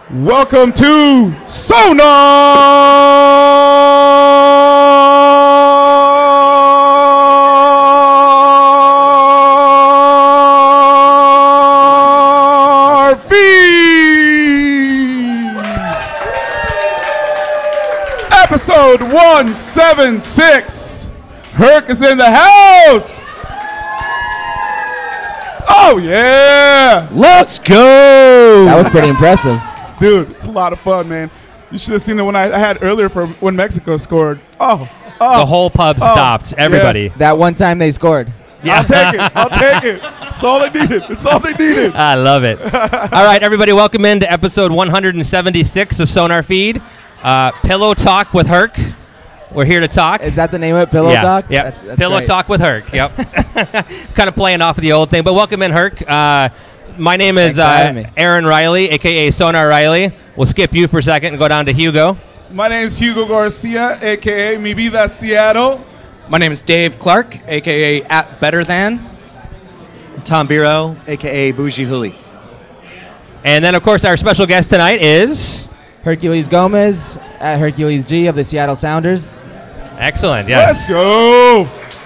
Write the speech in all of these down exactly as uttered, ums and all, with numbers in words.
Welcome to Sonar Feed! Episode one seventy-six. Herc is in the house! Oh, yeah! Let's go! That was pretty impressive. Dude, it's a lot of fun, man. You should have seen the one I, I had earlier for when Mexico scored. Oh, oh. The whole pub oh, stopped. Everybody. Yeah. That one time they scored. Yeah. I'll take it. I'll take it. It's all they needed. It's all they needed. I love it. All right, everybody, welcome into episode one seventy-six of Sonar Feed. Uh, Pillow Talk with Herc. We're here to talk. Is that the name of it? Pillow yeah. Talk? Yeah. That's, that's Pillow great. Talk with Herc. Yep. Kind of playing off of the old thing, but welcome in, Herc. Uh, my name is uh, Aaron Riley, a k a. Sonar Riley. We'll skip you for a second and go down to Hugo. My name's Hugo Garcia, a k a. Mi Vida Seattle. My name is Dave Clark, a k a at Better Than. Tom Biro, a k a. Bougie Huli. And then, of course, our special guest tonight is... Hercules Gomez at Hercules G of the Seattle Sounders. Excellent, yes. Let's go.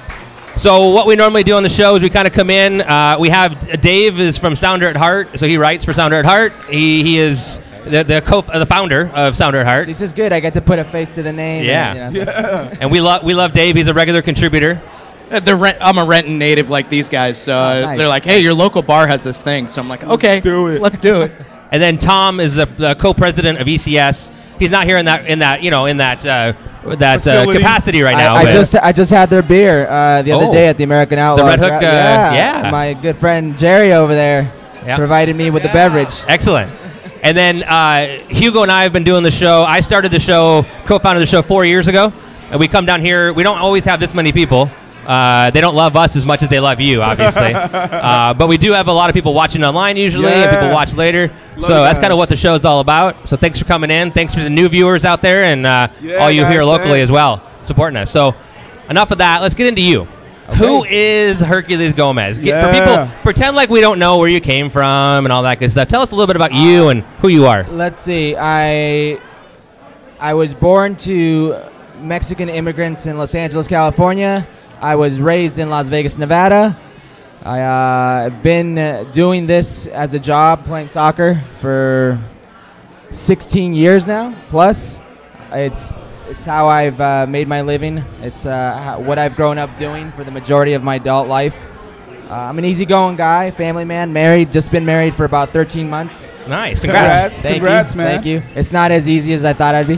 So what we normally do on the show is we kind of come in. Uh, we have Dave is from Sounder at Heart, so he writes for Sounder at Heart. He he is the the co uh, the founder of Sounder at Heart. This is good. I get to put a face to the name. Yeah. And, you know, so- Yeah. And we love we love Dave. He's a regular contributor. Uh, they're rent- I'm a Renton native like these guys, so uh, Oh, nice. they're like, hey, your local bar has this thing. So I'm like, okay, do it. let's do it. And then Tom is the, the co-president of E C S. He's not here in that in that you know in that uh, that uh, Facility. capacity right I, now. I but- just I just had their beer uh, the other Oh. day at the American Outlaws. Red Hook, Ra- uh, yeah. yeah. My good friend Jerry over there Yeah. provided me with the beverage. Excellent. And then uh, Hugo and I have been doing the show. I started the show, co-founded the show four years ago. And we come down here. We don't always have this many people. Uh, they don't love us as much as they love you, obviously. uh, but we do have a lot of people watching online usually, and Yeah. people watch later. Love so you that's kind guys. of what the show's all about. So thanks for coming in. Thanks for the new viewers out there and uh, Yeah, all you guys, here locally thanks. as well, supporting us. So enough of that. Let's get into you. Who is Hercules Gomez? Get, For Yeah. people, pretend like we don't know where you came from and all that good stuff. Tell us a little bit about you and who you are. Let's see. I I was born to Mexican immigrants in Los Angeles, California. I was raised in Las Vegas, Nevada. I, uh, I've been uh, doing this as a job, playing soccer for sixteen years now, plus. It's it's how I've uh, made my living. It's uh, how, what I've grown up doing for the majority of my adult life. Uh, I'm an easygoing guy, family man, married, just been married for about thirteen months. Nice. Congrats. Congrats. Thank Congrats, you. man. Thank you. It's not as easy as I thought I'd be.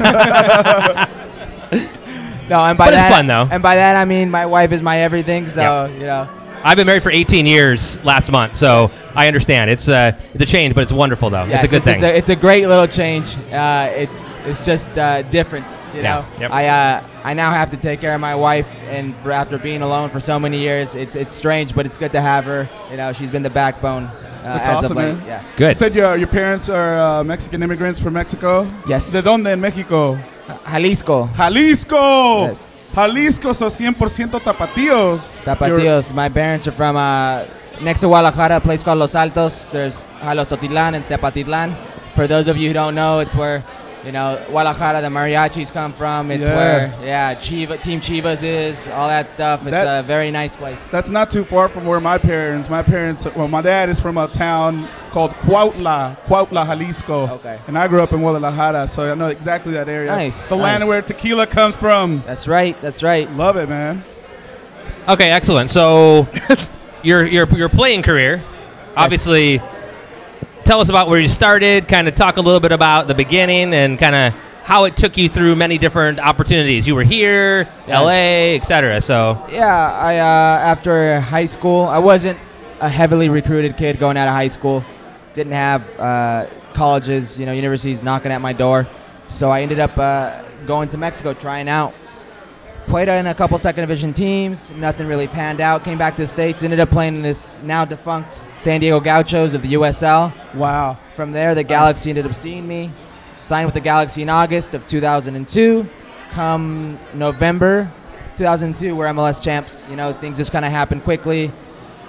no, and by But it's that, fun, though. And by that I mean my wife is my everything. So Yeah. you know, I've been married for eighteen years last month, so I understand. It's, uh, it's a change, but it's wonderful, though. yes, it's a good it's, thing. It's a, it's a great little change. Uh, it's it's just uh, different. You Yeah. know, Yep. I uh, I now have to take care of my wife, and for after being alone for so many years, it's it's strange, but it's good to have her. You know, she's been the backbone. Uh, That's as awesome, of late. man. Yeah. You Good. said your, your parents are uh, Mexican immigrants from Mexico? Yes. ¿De dónde en México? Jalisco. Jalisco. Yes. Jalisco, so one hundred percent tapatíos. You're- Tapatíos. My parents are from uh, next to Guadalajara, a place called Los Altos. There's Jalostotitlán and Tepatitlán. For those of you who don't know, it's where, you know, Guadalajara, the mariachis come from. It's Yeah. where, yeah, Chiva, Team Chivas is, all that stuff. It's That- a very nice place. That's not too far from where my parents, my parents, well, my dad is from a town called Cuautla, Cuautla, Jalisco. Okay. And I grew up in Guadalajara, so I know exactly that area. Nice, The land nice. where tequila comes from. That's right. That's right. Love it, man. Okay, excellent. So your, your, your playing career, obviously, tell us about where you started, kind of talk a little bit about the beginning and kind of how it took you through many different opportunities. You were here, L A, et cetera. So, Yeah, I uh, after high school, I wasn't a heavily recruited kid going out of high school. Didn't have uh, colleges, you know, universities knocking at my door. So I ended up uh, going to Mexico, trying out. Played in a couple second division teams. Nothing really panned out. Came back to the States. Ended up playing in this now defunct San Diego Gauchos of the U S L. Wow. From there, the Galaxy ended up seeing me. Signed with the Galaxy in August of two thousand two. Come November two thousand two, we're M L S champs. You know, things just kind of happened quickly.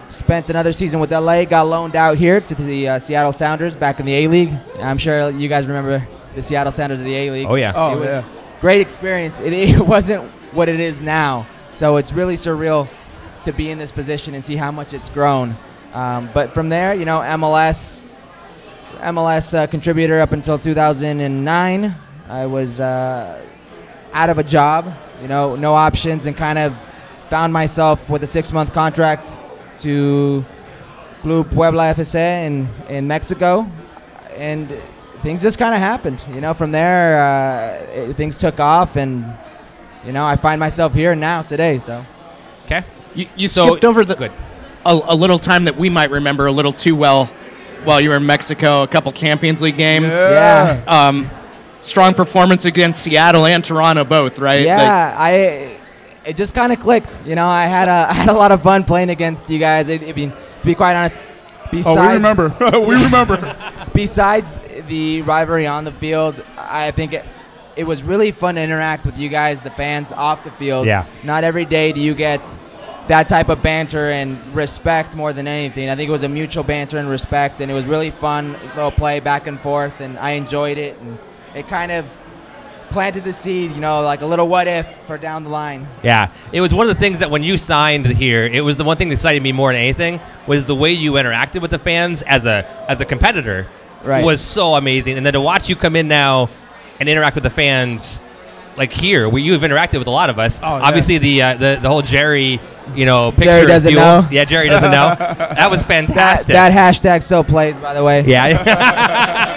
spent another season with L A, got loaned out here to the uh, Seattle Sounders back in the A-League. I'm sure you guys remember the Seattle Sounders of the A-League. Oh, yeah. Oh, it was yeah. great experience. It, it wasn't what it is now, so it's really surreal to be in this position and see how much it's grown. Um, but from there, you know, M L S, M L S uh, contributor up until two thousand nine. I was uh, out of a job, you know, no options, and kind of found myself with a six-month contract to Club Puebla F C in, in Mexico, and things just kind of happened. You know, from there, uh, it, things took off, and, you know, I find myself here now today, so. Okay. You, you So- skipped over the Good. a, a little time that we might remember a little too well while you were in Mexico. A couple Champions League games. Yeah. Yeah. Um, strong performance against Seattle and Toronto both, right? Yeah, I it just kind of clicked. You know, I had a I had a lot of fun playing against you guys. I, I mean, to be quite honest, besides Oh, we remember. we remember. besides the rivalry on the field, I think it, it was really fun to interact with you guys, the fans, off the field. Yeah. Not every day do you get that type of banter and respect more than anything. I think it was a mutual banter and respect, and it was really fun, little play back and forth, and I enjoyed it. And it kind of planted the seed, you know, like a little what if for down the line. Yeah, it was one of the things that when you signed here, it was the one thing that excited me more than anything was the way you interacted with the fans as a as a competitor Right. was so amazing. And then to watch you come in now and interact with the fans like here, where you've interacted with a lot of us. Oh, yeah. Obviously, the, uh, the the whole Jerry, you know, picture. Jerry of doesn't Fuel. know. Yeah, Jerry doesn't know. That was That, fantastic. that hashtag still plays, by the way. yeah.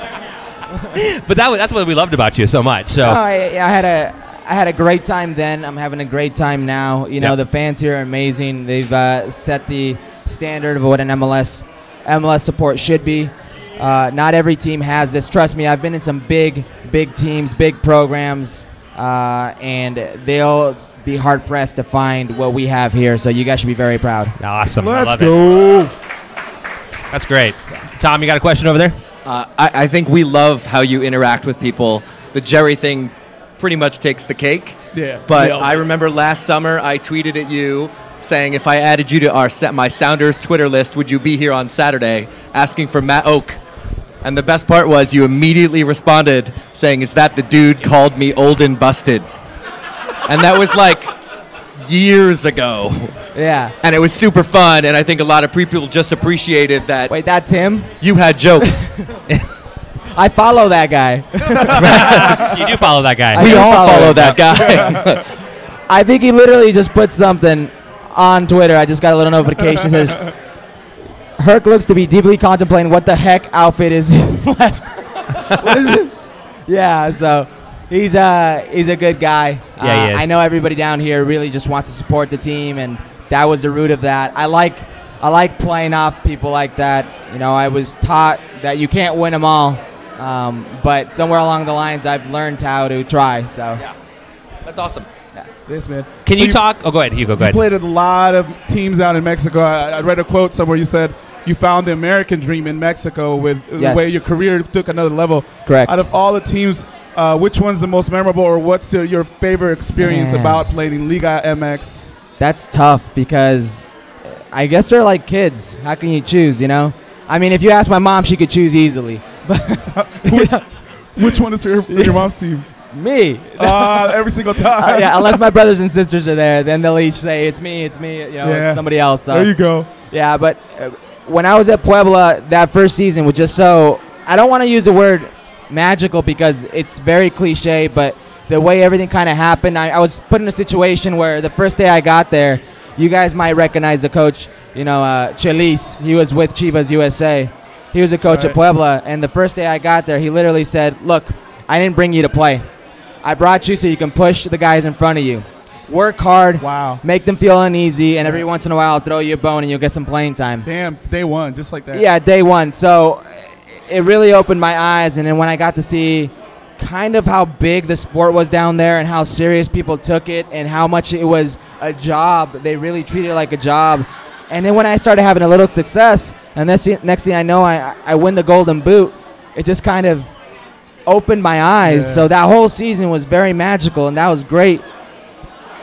But that was, that's what we loved about you so much. So No, I, I had a I had a great time then. I'm having a great time now. You know, Yep. the fans here are amazing. They've uh, set the standard of what an M L S M L S support should be. Uh, not every team has this. Trust me, I've been in some big, big teams, big programs, uh, and they'll be hard pressed to find what we have here. So you guys should be very proud. awesome. I Let's love it. go. That's great. Tom, you got a question over there? Uh, I, I think we love how you interact with people. The Jerry thing pretty much takes the cake. Yeah. But nailed I it. remember last summer I tweeted at you saying if I added you to our sa- my Sounders Twitter list, would you be here on Saturday? Asking for Matt Oak. And the best part was you immediately responded saying, "Is that the dude called me old and busted?" And that was like years ago. Yeah. And it was super fun, and I think a lot of people just appreciated that Wait, that's him? you had jokes. I follow that guy. You do follow that guy. I We do all follow follow him. that guy. I think he literally just put something on Twitter. I just got a little notification that says, Herc looks to be deeply contemplating what the heck outfit is left. What is it? Yeah, so he's uh he's a good guy. Yeah, Uh, he is. I know everybody down here really just wants to support the team, and that was the root of that. I like I like playing off people like that. You know, I was taught that you can't win them all, um, but somewhere along the lines, I've learned how to try. So. That's awesome. This man. Can So you talk? Oh, go ahead, Hugo. Go You ahead. played at a lot of teams out in Mexico. I, I read a quote somewhere. You said you found the American dream in Mexico with Yes. the way your career took another level. Correct. Out of all the teams, uh, which one's the most memorable, or what's your, your favorite experience Man. about playing in Liga M X? That's tough because I guess they're like kids. How can you choose, you know? I mean, if you ask my mom, she could choose easily. which, which one is your, your mom's team? Me. Uh, every single time. Uh, yeah, unless my brothers and sisters are there, then they'll each say, it's me, it's me, you know, Yeah. it's somebody else. So. There you go. Yeah, but uh, when I was at Puebla, that first season was just so, I don't want to use the word magical because it's very cliche, but the way everything kind of happened, I, I was put in a situation where the first day I got there, you guys might recognize the coach, you know, uh, Chelis. He was with Chivas U S A. He was a coach Right. at Puebla, and the first day I got there, he literally said, look, I didn't bring you to play. I brought you so you can push the guys in front of you. Work hard, Wow. make them feel uneasy, and every once in a while I'll throw you a bone and you'll get some playing time. Damn, day one, just like that. Yeah, day one. So it really opened my eyes, and then when I got to see kind of how big the sport was down there and how serious people took it and how much it was a job, they really treated it like a job. And then when I started having a little success, and this, next thing I know, I, I win the Golden Boot, it just kind of opened my eyes. Yeah. So that whole season was very magical, and that was great.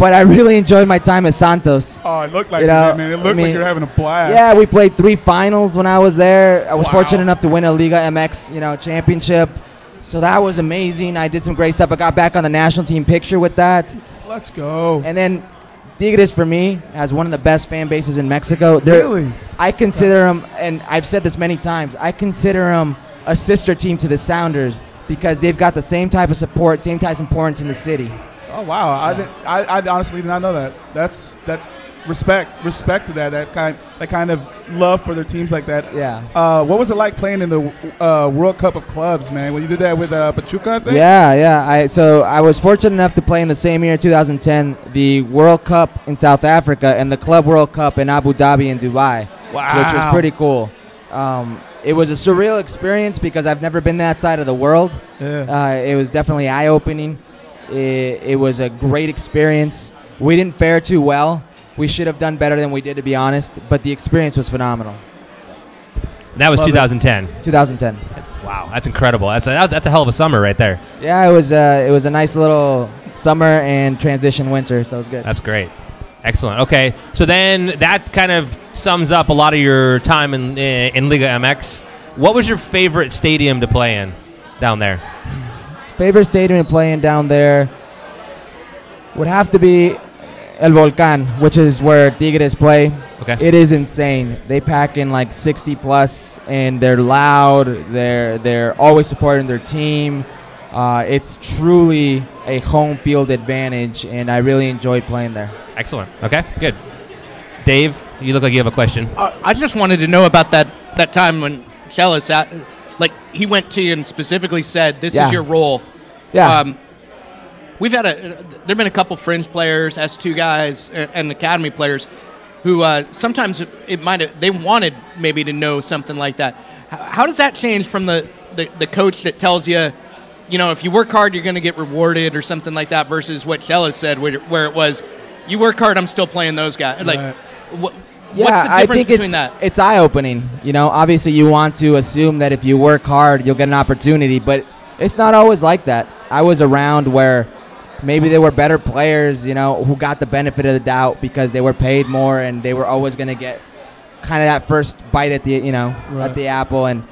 but I really enjoyed my time at Santos. Oh, it looked like You know, it, man. It looked I mean, like you're having a blast. Yeah, we played three finals when I was there. I was Wow. fortunate enough to win a Liga M X, you know, championship. So that was amazing. I did some great stuff. I got back on the national team picture with that. Let's go. And then Tigres for me has one of the best fan bases in Mexico. They're, Really? I consider them, and I've said this many times, I consider them a sister team to the Sounders because they've got the same type of support, same type of importance in the city. Oh wow! I, didn't, I I honestly did not know that. That's that's respect respect to that that kind that kind of love for their teams like that. Yeah. Uh, what was it like playing in the uh, World Cup of Clubs, man? When you did that with uh, Pachuca, I think? Yeah, yeah. I so I was fortunate enough to play in the same year, two thousand ten, the World Cup in South Africa and the Club World Cup in Abu Dhabi and Dubai, Wow. which was pretty cool. Um, it was a surreal experience because I've never been that side of the world. Yeah. Uh, it was definitely eye-opening. It, it was a great experience. We didn't fare too well. We should have done better than we did, to be honest. But the experience was phenomenal. That was Love it. twenty ten. twenty ten. Wow, that's incredible. That's a, that's a hell of a summer right there. Yeah, it was. Uh, it was a nice little summer and transition winter, so it was good. That's great. Excellent. Okay, so then that kind of sums up a lot of your time in in Liga M X. What was your favorite stadium to play in down there? Favorite stadium to play in down there would have to be El Volcán, which is where Tigres play. Okay. It is insane. They pack in like sixty plus, and they're loud. They're they're always supporting their team. Uh, it's truly a home field advantage, and I really enjoyed playing there. Excellent. Okay, good. Dave, you look like you have a question. Uh, I just wanted to know about that, that time when Chelis, at, like, he went to you and specifically said, this Yeah. is your role. Yeah. Um, we've had a, there've been a couple fringe players, S two guys, and, and academy players who uh, sometimes it, it might have, they wanted maybe to know something like that. How, how does that change from the, the, the coach that tells you, you know, if you work hard, you're going to get rewarded or something like that versus what Chelis said where, where it was, you work hard, I'm still playing those guys. Like, Right. what, Yeah, what's the I difference think between it's, that? it's eye-opening. You know, obviously you want to assume that if you work hard, you'll get an opportunity, but it's not always like that. I was around where maybe they were better players, you know, who got the benefit of the doubt because they were paid more and they were always going to get kind of that first bite at the, you know, Right. at the apple. And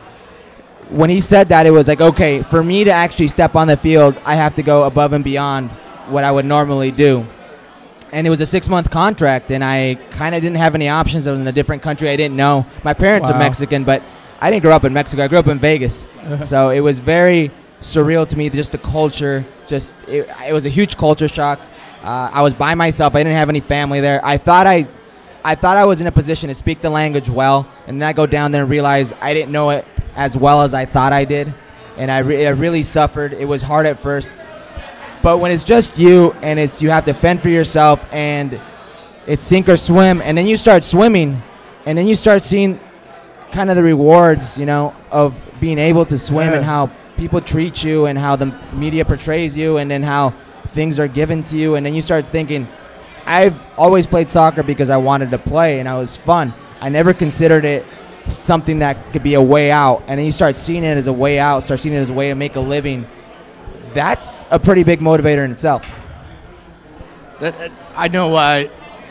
when he said that, it was like, okay, for me to actually step on the field, I have to go above and beyond what I would normally do. And it was a six-month contract, and I kind of didn't have any options. I was in a different country. I didn't know. My parents Wow. are Mexican, but I didn't grow up in Mexico. I grew up in Vegas. So it was very surreal to me, just the culture. Just it, it was a huge culture shock. Uh, I was by myself. I didn't have any family there. I thought I, I thought I was in a position to speak the language well, and then I go down there and realize I didn't know it as well as I thought I did, and I, re- I really suffered. It was hard at first. But when it's just you and it's you have to fend for yourself and it's sink or swim, and then you start swimming and then you start seeing kind of the rewards, you know, of being able to swim Yeah. and how people treat you and how the media portrays you and then how things are given to you, and then you start thinking, I've always played soccer because I wanted to play and it was fun. I never considered it something that could be a way out, and then you start seeing it as a way out, start seeing it as a way to make a living. That's a pretty big motivator in itself. That, that- I know uh,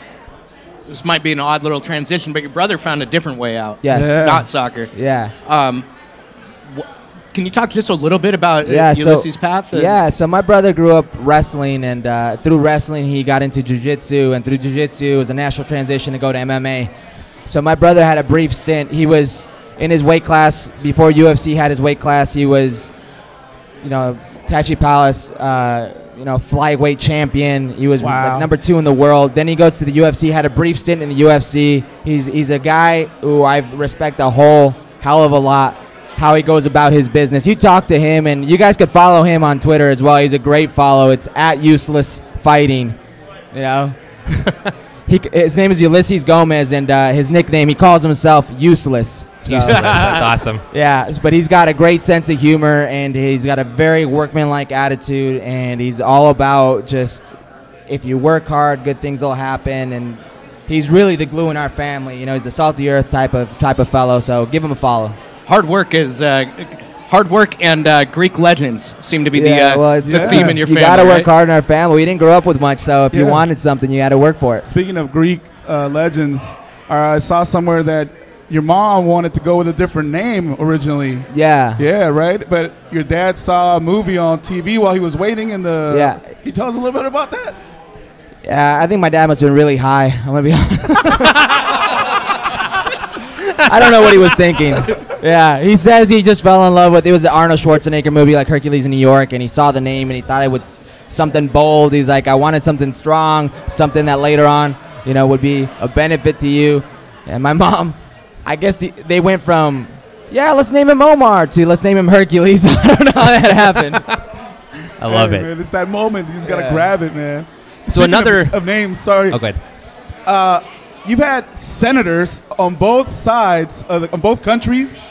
this might be an odd little transition, but your brother found a different way out. Yes. Yeah. Not soccer. Yeah. Um, wh- can you talk just a little bit about uh, Yeah, so- Ulysses' path? Uh, Yeah, so my brother grew up wrestling, and uh, through wrestling he got into jiu-jitsu, and through jiu-jitsu it was a natural transition to go to M M A. So my brother had a brief stint. He was in his weight class before U F C had his weight class. He was, you know, Tachi Palace, uh, you know, flyweight champion. He was Wow. like number two in the world. Then he goes to the U F C, had a brief stint in the U F C. He's he's a guy who I respect a whole hell of a lot. How he goes about his business. You talk to him, and you guys could follow him on Twitter as well. He's a great follow. It's at Useless Fighting. You know, he his name is Ulysses Gomez, and uh, his nickname, he calls himself Useless. So, Useless. That's awesome. yeah, but he's got a great sense of humor, and he's got a very workmanlike attitude, and he's all about just if you work hard, good things will happen. And he's really the glue in our family. You know, he's the salty earth type of type of fellow. So give him a follow. Hard work is uh, hard work and uh, Greek legends seem to be Yeah, the, uh, well, it's- the Yeah. theme in your you family. gotta work right? hard in our family. We didn't grow up with much, so if you Yeah. wanted something, you had to work for it. Speaking of Greek uh, legends, uh, I saw somewhere that your mom wanted to go with a different name originally. Yeah. Yeah, right. But your dad saw a movie on T V while he was waiting in the. Yeah. Can you tell us a little bit about that? Yeah, I think my dad must have been really high. I'm gonna be honest. I don't know what he was thinking. Yeah, he says he just fell in love with. It was the Arnold Schwarzenegger movie, like Hercules in New York, and he saw the name and he thought it was something bold. He's like, I wanted something strong, something that later on, you know, would be a benefit to you. And my mom, I guess the, they went from, yeah, let's name him Omar to let's name him Hercules. I don't know how that happened. I love Hey, it. Man, it's that moment. You just gotta Yeah. grab it, man. So Speaking another. of, of names. Sorry. Oh, good. Uh, you've had senators on both sides, of the, on both countries,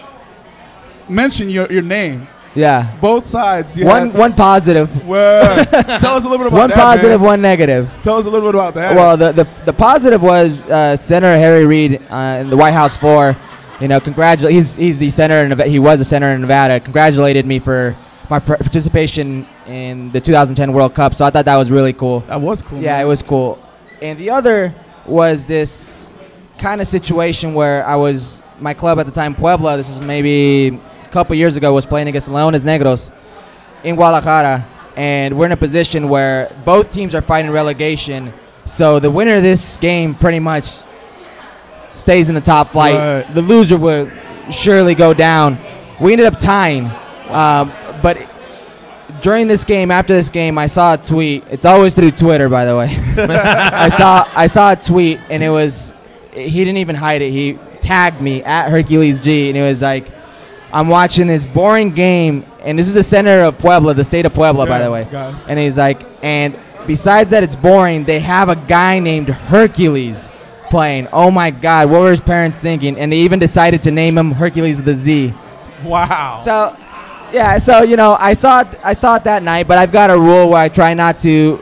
mention your, your name. Yeah. Both sides. You One had- one positive, Word. Tell us a little bit about one that. positive, man. one negative. Tell us a little bit about that. Well, the, the the positive was uh, Senator Harry Reid uh, in the White House floor. You know, congratulate. He's he's the senator in Nevada. He was a senator in Nevada. Congratulated me for my pr- participation in the two thousand ten World Cup. So I thought that was really cool. that was cool. Yeah, man. it was cool. And the other was this kind of situation where I was my club at the time, Puebla. This is maybe a couple years ago. Was playing against Leones Negros in Guadalajara, and we're in a position where both teams are fighting relegation. So the winner of this game pretty much stays in the top flight. Right. The loser will surely go down. We ended up tying, um, but during this game, after this game, I saw a tweet. It's always through Twitter, by the way. I saw I saw a tweet, and it was he didn't even hide it. He tagged me at Hercules G, and it was like, I'm watching this boring game, and this is the center of Puebla, the state of Puebla, by Yeah, the way. guys. And he's like, and besides that, it's boring. They have a guy named Hercules playing. Oh my God, what were his parents thinking? And they even decided to name him Hercules with a Z. Wow. So, yeah. So you know, I saw it. I saw it that night, but I've got a rule where I try not to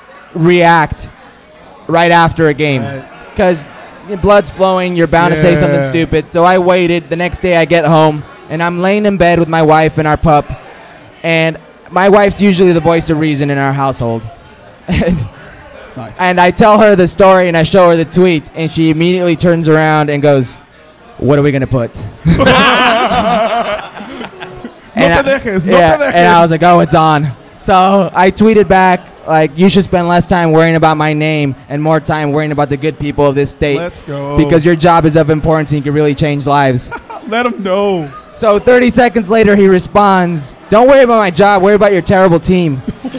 react right after a game Right. because blood's flowing. You're bound to say something Yeah. stupid. So I waited. The next day, I get home and I'm laying in bed with my wife and our pup, and my wife's usually the voice of reason in our household. Nice. And I tell her the story and I show her the tweet, and she immediately turns around and goes, "What are we gonna put?" No And te I- dejes, no yeah, te dejes. and I was like, "Oh, it's on." So I tweeted back like, "You should spend less time worrying about my name and more time worrying about the good people of this state, Let's go. because your job is of importance and you can really change lives." Let them know. So thirty seconds later, he responds, "Don't worry about my job. Worry about your terrible team."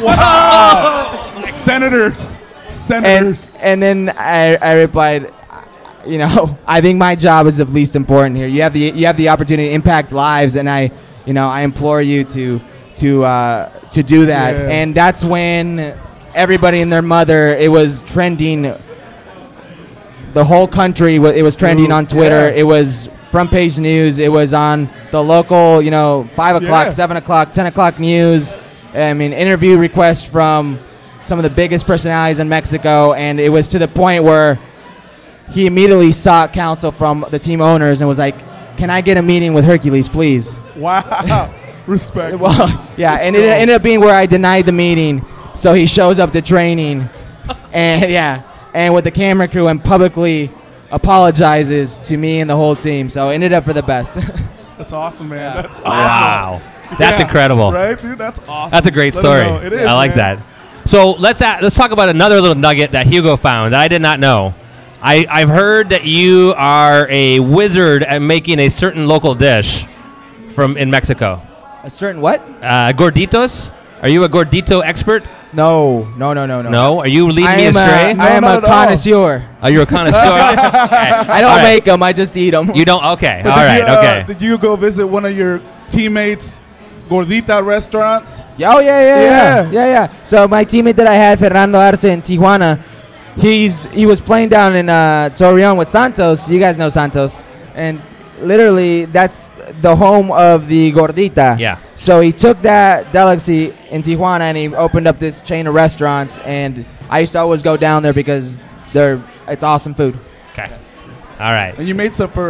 Senators. And Senators. and then I, I replied, "You know, I think my job is of least important here. You have the you have the opportunity to impact lives, and I, you know, I implore you to to uh, to do that." Yeah. And that's when everybody and their mother, it was trending. The whole country, wa- it was trending Ooh, on Twitter. yeah. It was front page news. It was on the local, you know, five o'clock, Yeah. seven o'clock, ten o'clock news. I mean, interview requests from some of the biggest personalities in Mexico, and it was to the point where he immediately sought counsel from the team owners and was like, "Can I get a meeting with Hercules, please?" Wow. Respect. Well, yeah, Let's and it go. ended up being where I denied the meeting, so he shows up to training, and yeah, and with the camera crew, and publicly apologizes to me and the whole team. So it ended up for the best. That's awesome, man. That's awesome. Wow. That's Yeah. incredible. Right, dude? That's awesome. That's a great Let 'em story. know. It is. I like man. that. So let's a let's talk about another little nugget that Hugo found that I did not know. I, I've heard that you are a wizard at making a certain local dish from in Mexico. A certain what? Uh, gorditos? Are you a gordito expert? No, no, no, no, no. No. Are you leading I me am astray? a, No, I am not a at all. connoisseur. Are you a connoisseur? Okay. I don't All right. make them. I just eat them. You don't? Okay. But All did right. you, uh, Okay. Did you go visit one of your teammates' gordita restaurants? Oh yeah, yeah, yeah, Yeah. yeah, yeah. So my teammate that I had, Fernando Arce in Tijuana, he's he was playing down in uh, Torreon with Santos. You guys know Santos, and literally that's the home of the gordita. Yeah. So he took that delicacy in Tijuana and he opened up this chain of restaurants, and I used to always go down there because they're it's awesome food. Okay. All right. And you made some for uh,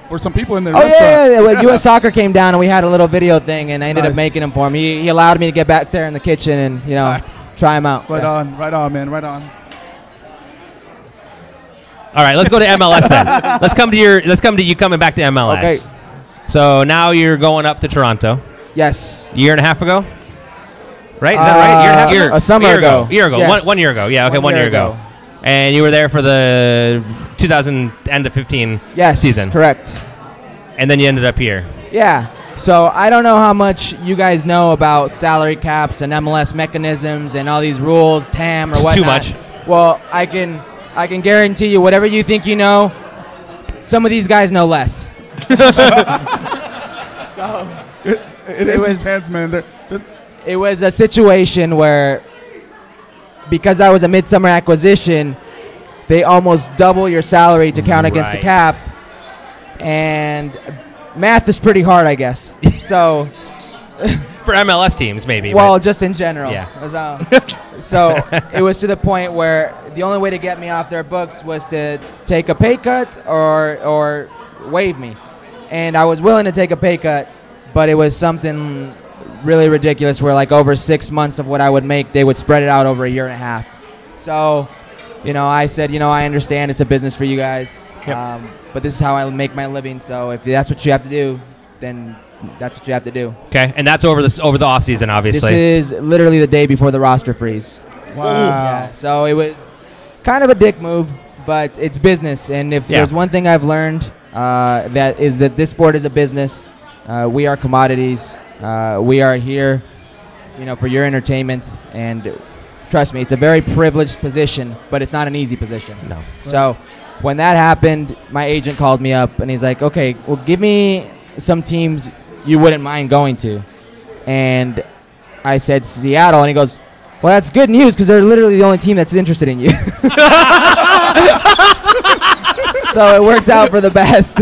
for some people in the Oh restaurant. yeah, yeah, yeah. U S Soccer came down and we had a little video thing, and I ended up Nice. making them for him. He, he allowed me to get back there in the kitchen and you know Nice. try them out. Right Yeah. on, right on, man, right on. All right, let's go to M L S then. let's come to your. Let's come to you coming back to M L S. Okay. So now you're going up to Toronto. Yes. Year and a half ago. Right? Is that right? Year and a half. Uh, Year, a summer year ago. Year ago. Yes. One, one year ago. Yeah. Okay. One, One year, year ago. ago. And you were there for the two thousand end of fifteen Yes. season. Correct. And then you ended up here. Yeah. So I don't know how much you guys know about salary caps and M L S mechanisms and all these rules, T A M or Too whatnot. much. Well, I can I can guarantee you, whatever you think you know, some of these guys know less. so It, it is was- intense, man. There, this, it was a situation where, because I was a midsummer acquisition, they almost double your salary to count against the Right. cap, and math is pretty hard, I guess. So. For M L S teams, maybe. Well, but- just in general. Yeah. So, so it was to the point where the only way to get me off their books was to take a pay cut or or waive me, and I was willing to take a pay cut, but it was something really ridiculous where like over six months of what I would make, they would spread it out over a year and a half. So, you know, I said, you know, I understand it's a business for you guys, Yep. um, but this is how I make my living. So if that's what you have to do, then that's what you have to do. okay. And that's over the over the off season, obviously. This is literally the day before the roster freeze. wow. Yeah, so it was kind of a dick move, but it's business. And if Yeah. there's one thing I've learned, uh, that is that this sport is a business. Uh, we are commodities. Uh, we are here, you know, for your entertainment. And trust me, it's a very privileged position, but it's not an easy position. No. So when that happened, my agent called me up and he's like, okay, well, give me some teams you wouldn't mind going to. And I said Seattle, and he goes, well, that's good news because they're literally the only team that's interested in you. So it worked out for the best.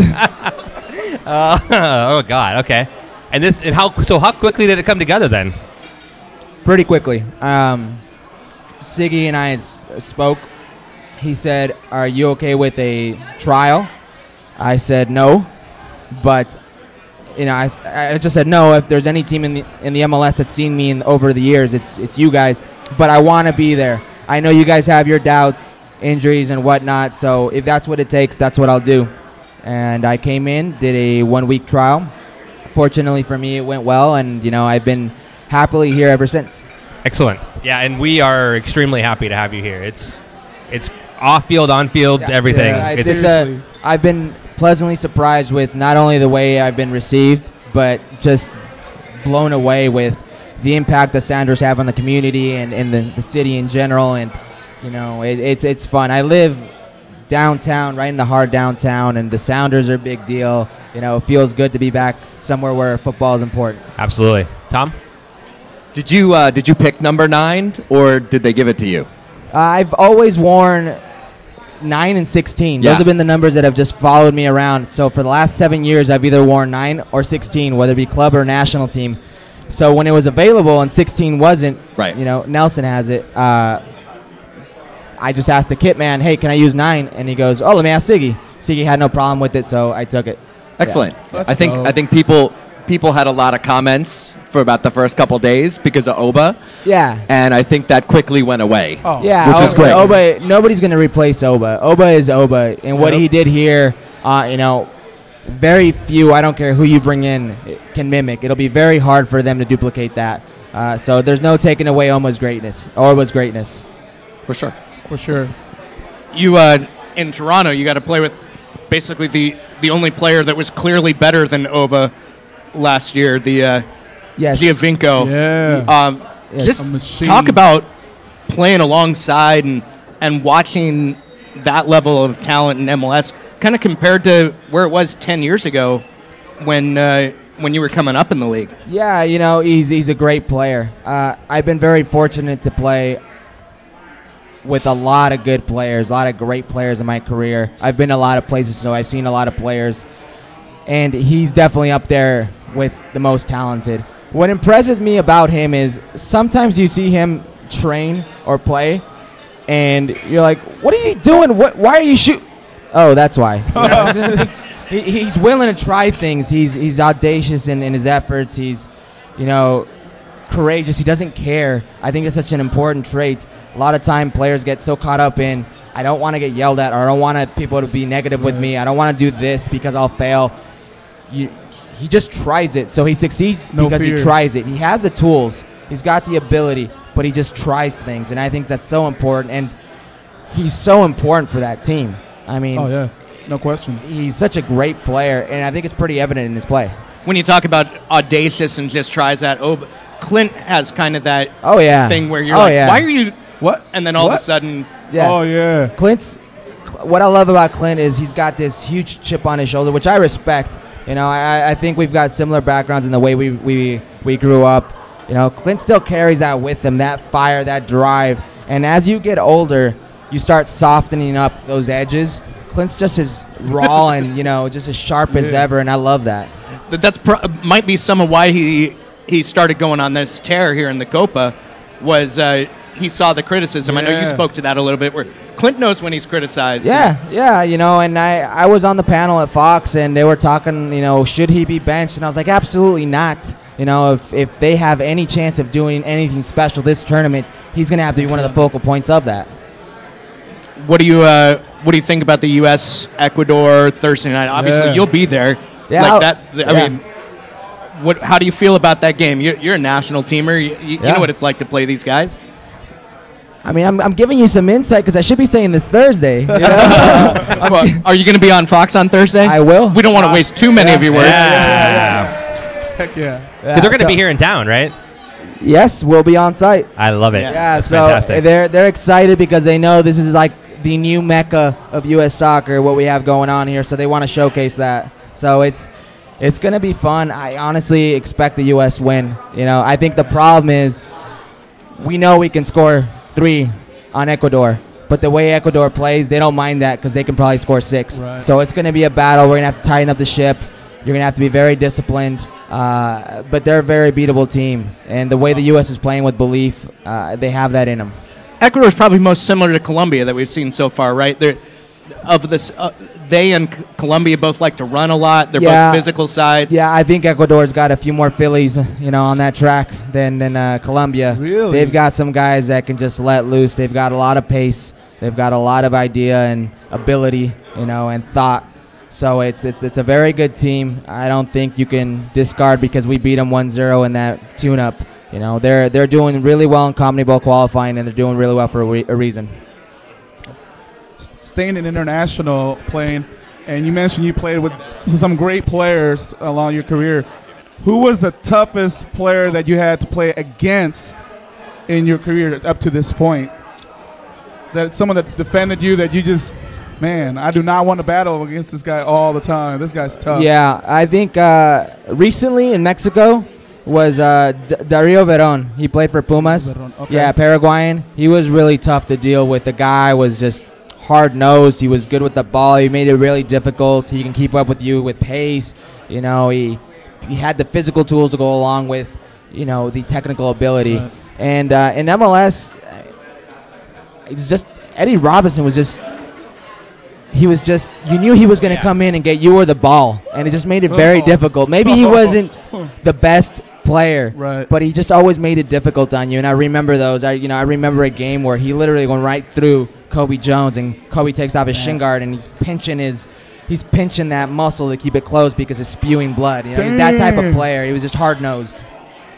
Uh, oh God. Okay. And this and how so how quickly did it come together then? Pretty quickly. Um, Siggy and I had s- spoke. He said, are you okay with a trial? I said no, but you know, I, s- I just said no. If there's any team in the in the M L S that's seen me in, over the years, it's it's you guys. But I want to be there. I know you guys have your doubts, injuries, and whatnot. So if that's what it takes, that's what I'll do. And I came in, did a one-week trial. Fortunately for me, it went well, and you know, I've been happily here ever since. Excellent. Yeah, and we are extremely happy to have you here. It's it's off field, on field, Yeah. everything. Yeah, it's, It's- it's a, Seriously. I've been pleasantly surprised with not only the way I've been received, but just blown away with the impact the Sounders have on the community and, and the, the city in general. And you know, it, it's it's fun. I live downtown, right in the heart downtown, and the Sounders are a big deal. You know, it feels good to be back somewhere where football is important. absolutely. Tom? Did you uh, did you pick number nine, or did they give it to you? Uh, I've always worn nine and sixteen. Yeah. Those have been the numbers that have just followed me around. So for the last seven years, I've either worn nine or sixteen, whether it be club or national team. So when it was available and sixteen wasn't, Right. you know, Nelson has it. Uh, I just asked the kit man, hey, can I use nine? And he goes, oh, let me ask Siggy. Siggy had no problem with it, so I took it. Excellent. That's I think dope. I think people people had a lot of comments for about the first couple days because of Oba, Yeah. and I think that quickly went away. Oh. Yeah, Which is Oba, great. Oba, nobody's going to replace Oba. Oba is Oba, and what Yep. he did here, uh, you know, very few. I don't care who you bring in can mimic. It'll be very hard for them to duplicate that. Uh, so there's no taking away Oma's greatness. Oba's greatness. For sure. For sure. You uh, in Toronto, you got to play with basically the the only player that was clearly better than Oba last year, the uh, Yes. Giovinco. Yeah. Um, Yes. Just A machine. talk about playing alongside and and watching that level of talent in M L S, kind of compared to where it was ten years ago, when uh, when you were coming up in the league. Yeah, you know, he's he's a great player. Uh, I've been very fortunate to play with a lot of good players, a lot of great players in my career. I've been a lot of places, so I've seen a lot of players, and he's definitely up there with the most talented. What impresses me about him is sometimes you see him train or play, and you're like, "What is he doing? What? Why are you shoot?" Oh, that's why. You know? he, he's willing to try things. He's he's audacious in, in his efforts. He's, you know, courageous. He doesn't care. I think it's such an important trait. A lot of time players get so caught up in, I don't want to get yelled at, or I don't want people to be negative with me. I don't want to do this because I'll fail. You, he just tries it. So he succeeds No because fear. he tries it. He has the tools. He's got the ability, but he just tries things. And I think that's so important. And he's so important for that team. I mean, Oh yeah, no question. he's such a great player, and I think it's pretty evident in his play. When you talk about audacious and just tries that, oh, but Clint has kind of that Oh, yeah. thing where you're Oh, like, yeah. why are you? What? And then all of What? a sudden, Yeah. Oh yeah. Clint's Cl- what I love about Clint is he's got this huge chip on his shoulder, which I respect. You know, I, I think we've got similar backgrounds in the way we, we, we grew up. You know, Clint still carries that with him, that fire, that drive. And as you get older, you start softening up those edges. Clint's just as raw and, you know, just as sharp as Yeah. ever, and I love that. that that's pro- might be some of why he he started going on this tear here in the Copa, was uh, he saw the criticism. I know you Yeah. spoke to that a little bit, where Clint knows when he's criticized. Yeah, yeah, you know, and I, I was on the panel at Fox, and they were talking, you know, should he be benched? And I was like, absolutely not. You know, if, if they have any chance of doing anything special this tournament, he's going to have to be one of the focal points of that. What do you uh, what do you think about the U S Ecuador Thursday night? Obviously, Yeah. you'll be there. Yeah, like I'll- that. I yeah. mean, what? How do you feel about that game? You're, you're a national teamer. You, you, you Yeah. know what it's like to play these guys. I mean, I'm, I'm giving you some insight because I should be saying this Thursday. You know? Well, are you going to be on Fox on Thursday? I will. We don't want to waste too many of your words. Yeah. Heck yeah. Yeah, They're going to so- be here in town, right? Yes, we'll be on site. I love it. Yeah. Yeah, That's so fantastic. they're they're excited because they know this is like the new mecca of U S soccer, what we have going on here. So they want to showcase that. So it's it's gonna be fun. I honestly expect the U S win. You know, I think the problem is we know we can score three on Ecuador, but the way Ecuador plays, they don't mind that because they can probably score six. Right. So it's gonna be a battle. We're gonna have to tighten up the ship. You're gonna have to be very disciplined. Uh, but they're a very beatable team, and the way the U S is playing with belief, uh, they have that in them. Ecuador is probably most similar to Colombia that we've seen so far, right? They're of this. Uh, they and C- Colombia both like to run a lot. They're Yeah. both physical sides. Yeah, I think Ecuador's got a few more Phillies, you know, on that track than than uh, Colombia. Really? They've got some guys that can just let loose. They've got a lot of pace. They've got a lot of idea and ability, you know, and thought. So it's it's it's a very good team. I don't think you can discard because we beat them one zero in that tune-up. You know, they're they're doing really well in Comedy Bowl qualifying, and they're doing really well for a, re- a reason. S- Staying in international playing, and you mentioned you played with some great players along your career. Who was the toughest player that you had to play against in your career up to this point? That someone that defended you that you just, man, I do not want to battle against this guy all the time. This guy's tough. Yeah, I think uh, recently in Mexico was uh, D- Dario Veron. He played for Pumas. Veron, okay. Yeah, Paraguayan. He was really tough to deal with. The guy was just hard-nosed. He was good with the ball. He made it really difficult. He can keep up with you with pace. You know, he he had the physical tools to go along with, you know, the technical ability. Right. And uh, in M L S, uh, it's just Eddie Robinson was just. He was just, you knew he was going to Yeah. come in and get you or the ball, and it just made it very Oh. difficult. Maybe he wasn't the best player, Right. but he just always made it difficult on you. And I remember those. I, you know, I remember a game where he literally went right through Kobe Jones, and Kobe takes off his shin guard, and he's pinching his, he's pinching that muscle to keep it closed because it's spewing blood. You know, he's that type of Dang. player. He was just hard nosed.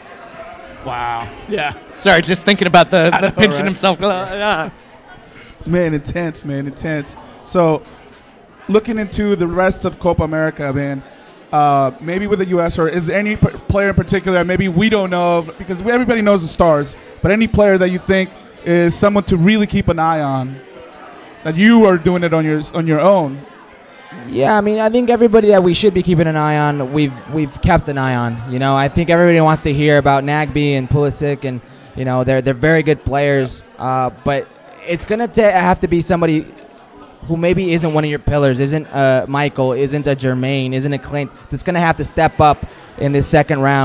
Wow. Yeah. Sorry, just thinking about the, the know, pinching right? himself. Uh, yeah. Man, intense, man, intense. So, looking into the rest of Copa America, man, uh, maybe with the U S, or is there any p- player in particular that maybe we don't know of, because we, everybody knows the stars, but any player that you think is someone to really keep an eye on, that you are doing it on your on your own? Yeah, I mean, I think everybody that we should be keeping an eye on, we've we've kept an eye on. You know, I think everybody wants to hear about Nagby and Pulisic, and you know, they're they're very good players. Uh, but it's gonna ta- have to be somebody who maybe isn't one of your pillars, isn't uh, Michael, isn't a Jermaine, isn't a Clint. That's gonna have to step up in this second round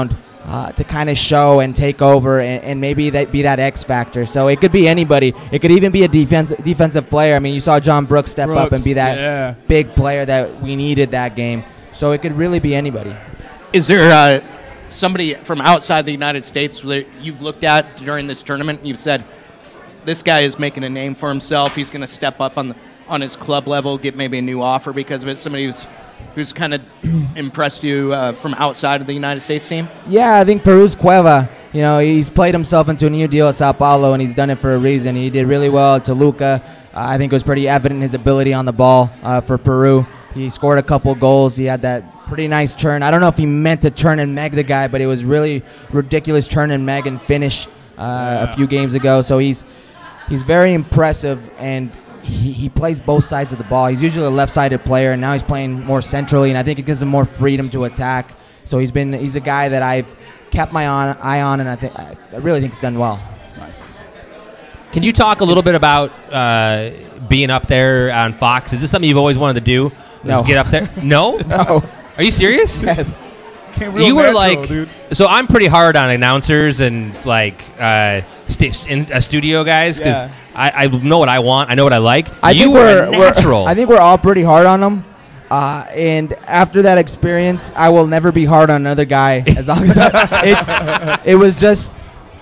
uh, to kind of show and take over and, and maybe that be that X factor. So it could be anybody. It could even be a defense defensive player. I mean, you saw John Brooks step Brooks, up and be that yeah. big player that we needed that game. So it could really be anybody. Is there uh, somebody from outside the United States that you've looked at during this tournament and you've said, this guy is making a name for himself, he's going to step up on the, on his club level, get maybe a new offer because of it, somebody who's who's kind of impressed you uh, from outside of the United States team? Yeah, I think Peru's Cueva. You know, he's played himself into a new deal at Sao Paulo, and he's done it for a reason. He did really well at Toluca. Uh, I think it was pretty evident his ability on the ball uh, for Peru. He scored a couple goals. He had that pretty nice turn. I don't know if he meant to turn and meg the guy, but it was really ridiculous turn and meg and finish uh, a few games ago. So he's he's very impressive, and he, he plays both sides of the ball. He's usually a left-sided player, and now he's playing more centrally, and I think it gives him more freedom to attack. So he's been he's a guy that I've kept my on, eye on, and I think I really think he's done well. Nice. Can you talk a little bit about uh, being up there on Fox? Is this something you've always wanted to do? No. Is get up there? No? No. Are you serious? Yes. Came real You were natural, like, dude. so I'm pretty hard on announcers and like uh, st- in, uh, studio guys because Yeah. I, I know what I want. I know what I like. I you think were we're, a we're- natural. I think we're all pretty hard on him. Uh, and after that experience, I will never be hard on another guy as long as I, it's. It was just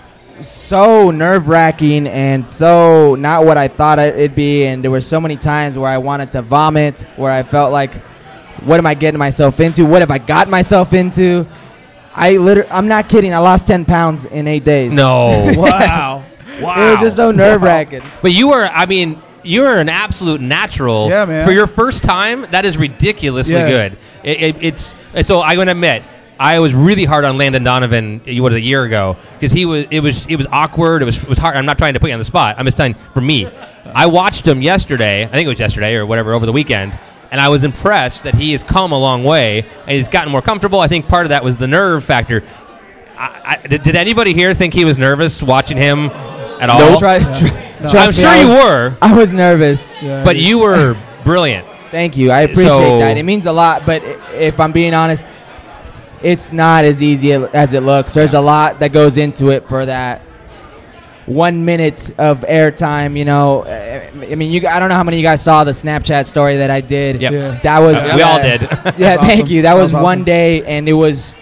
so nerve wracking and so not what I thought it'd be. And there were so many times where I wanted to vomit, where I felt like, what am I getting myself into? What have I got myself into? I literally, I'm not kidding. I lost ten pounds in eight days. no. Wow. Wow. It was just so nerve wracking. But you were, I mean, you were an absolute natural. Yeah, man. For your first time, that is ridiculously Yeah. good. It, it, it's and so I'm gonna admit, I was really hard on Landon Donovan. What a year ago, because he was. It was. It was awkward. It was. It was hard. I'm not trying to put you on the spot. I'm just saying for me. I watched him yesterday. I think it was yesterday or whatever over the weekend, and I was impressed that he has come a long way and he's gotten more comfortable. I think part of that was the nerve factor. I, I, did, did anybody here think he was nervous watching him at all? No, trust, tr- No. trust I'm me, sure I you was- were, I was nervous. Yeah, but dude. you were brilliant. Thank you. I appreciate So- that. It means a lot, but i- if I'm being honest, it's not as easy as it looks. There's a lot that goes into it for that one minute of airtime, you know. I mean, you. I don't know how many of you guys saw the Snapchat story that I did. Yep. Yeah. That was We all uh, did. Yeah, That's thank awesome. you. That That was was one awesome. day, and it was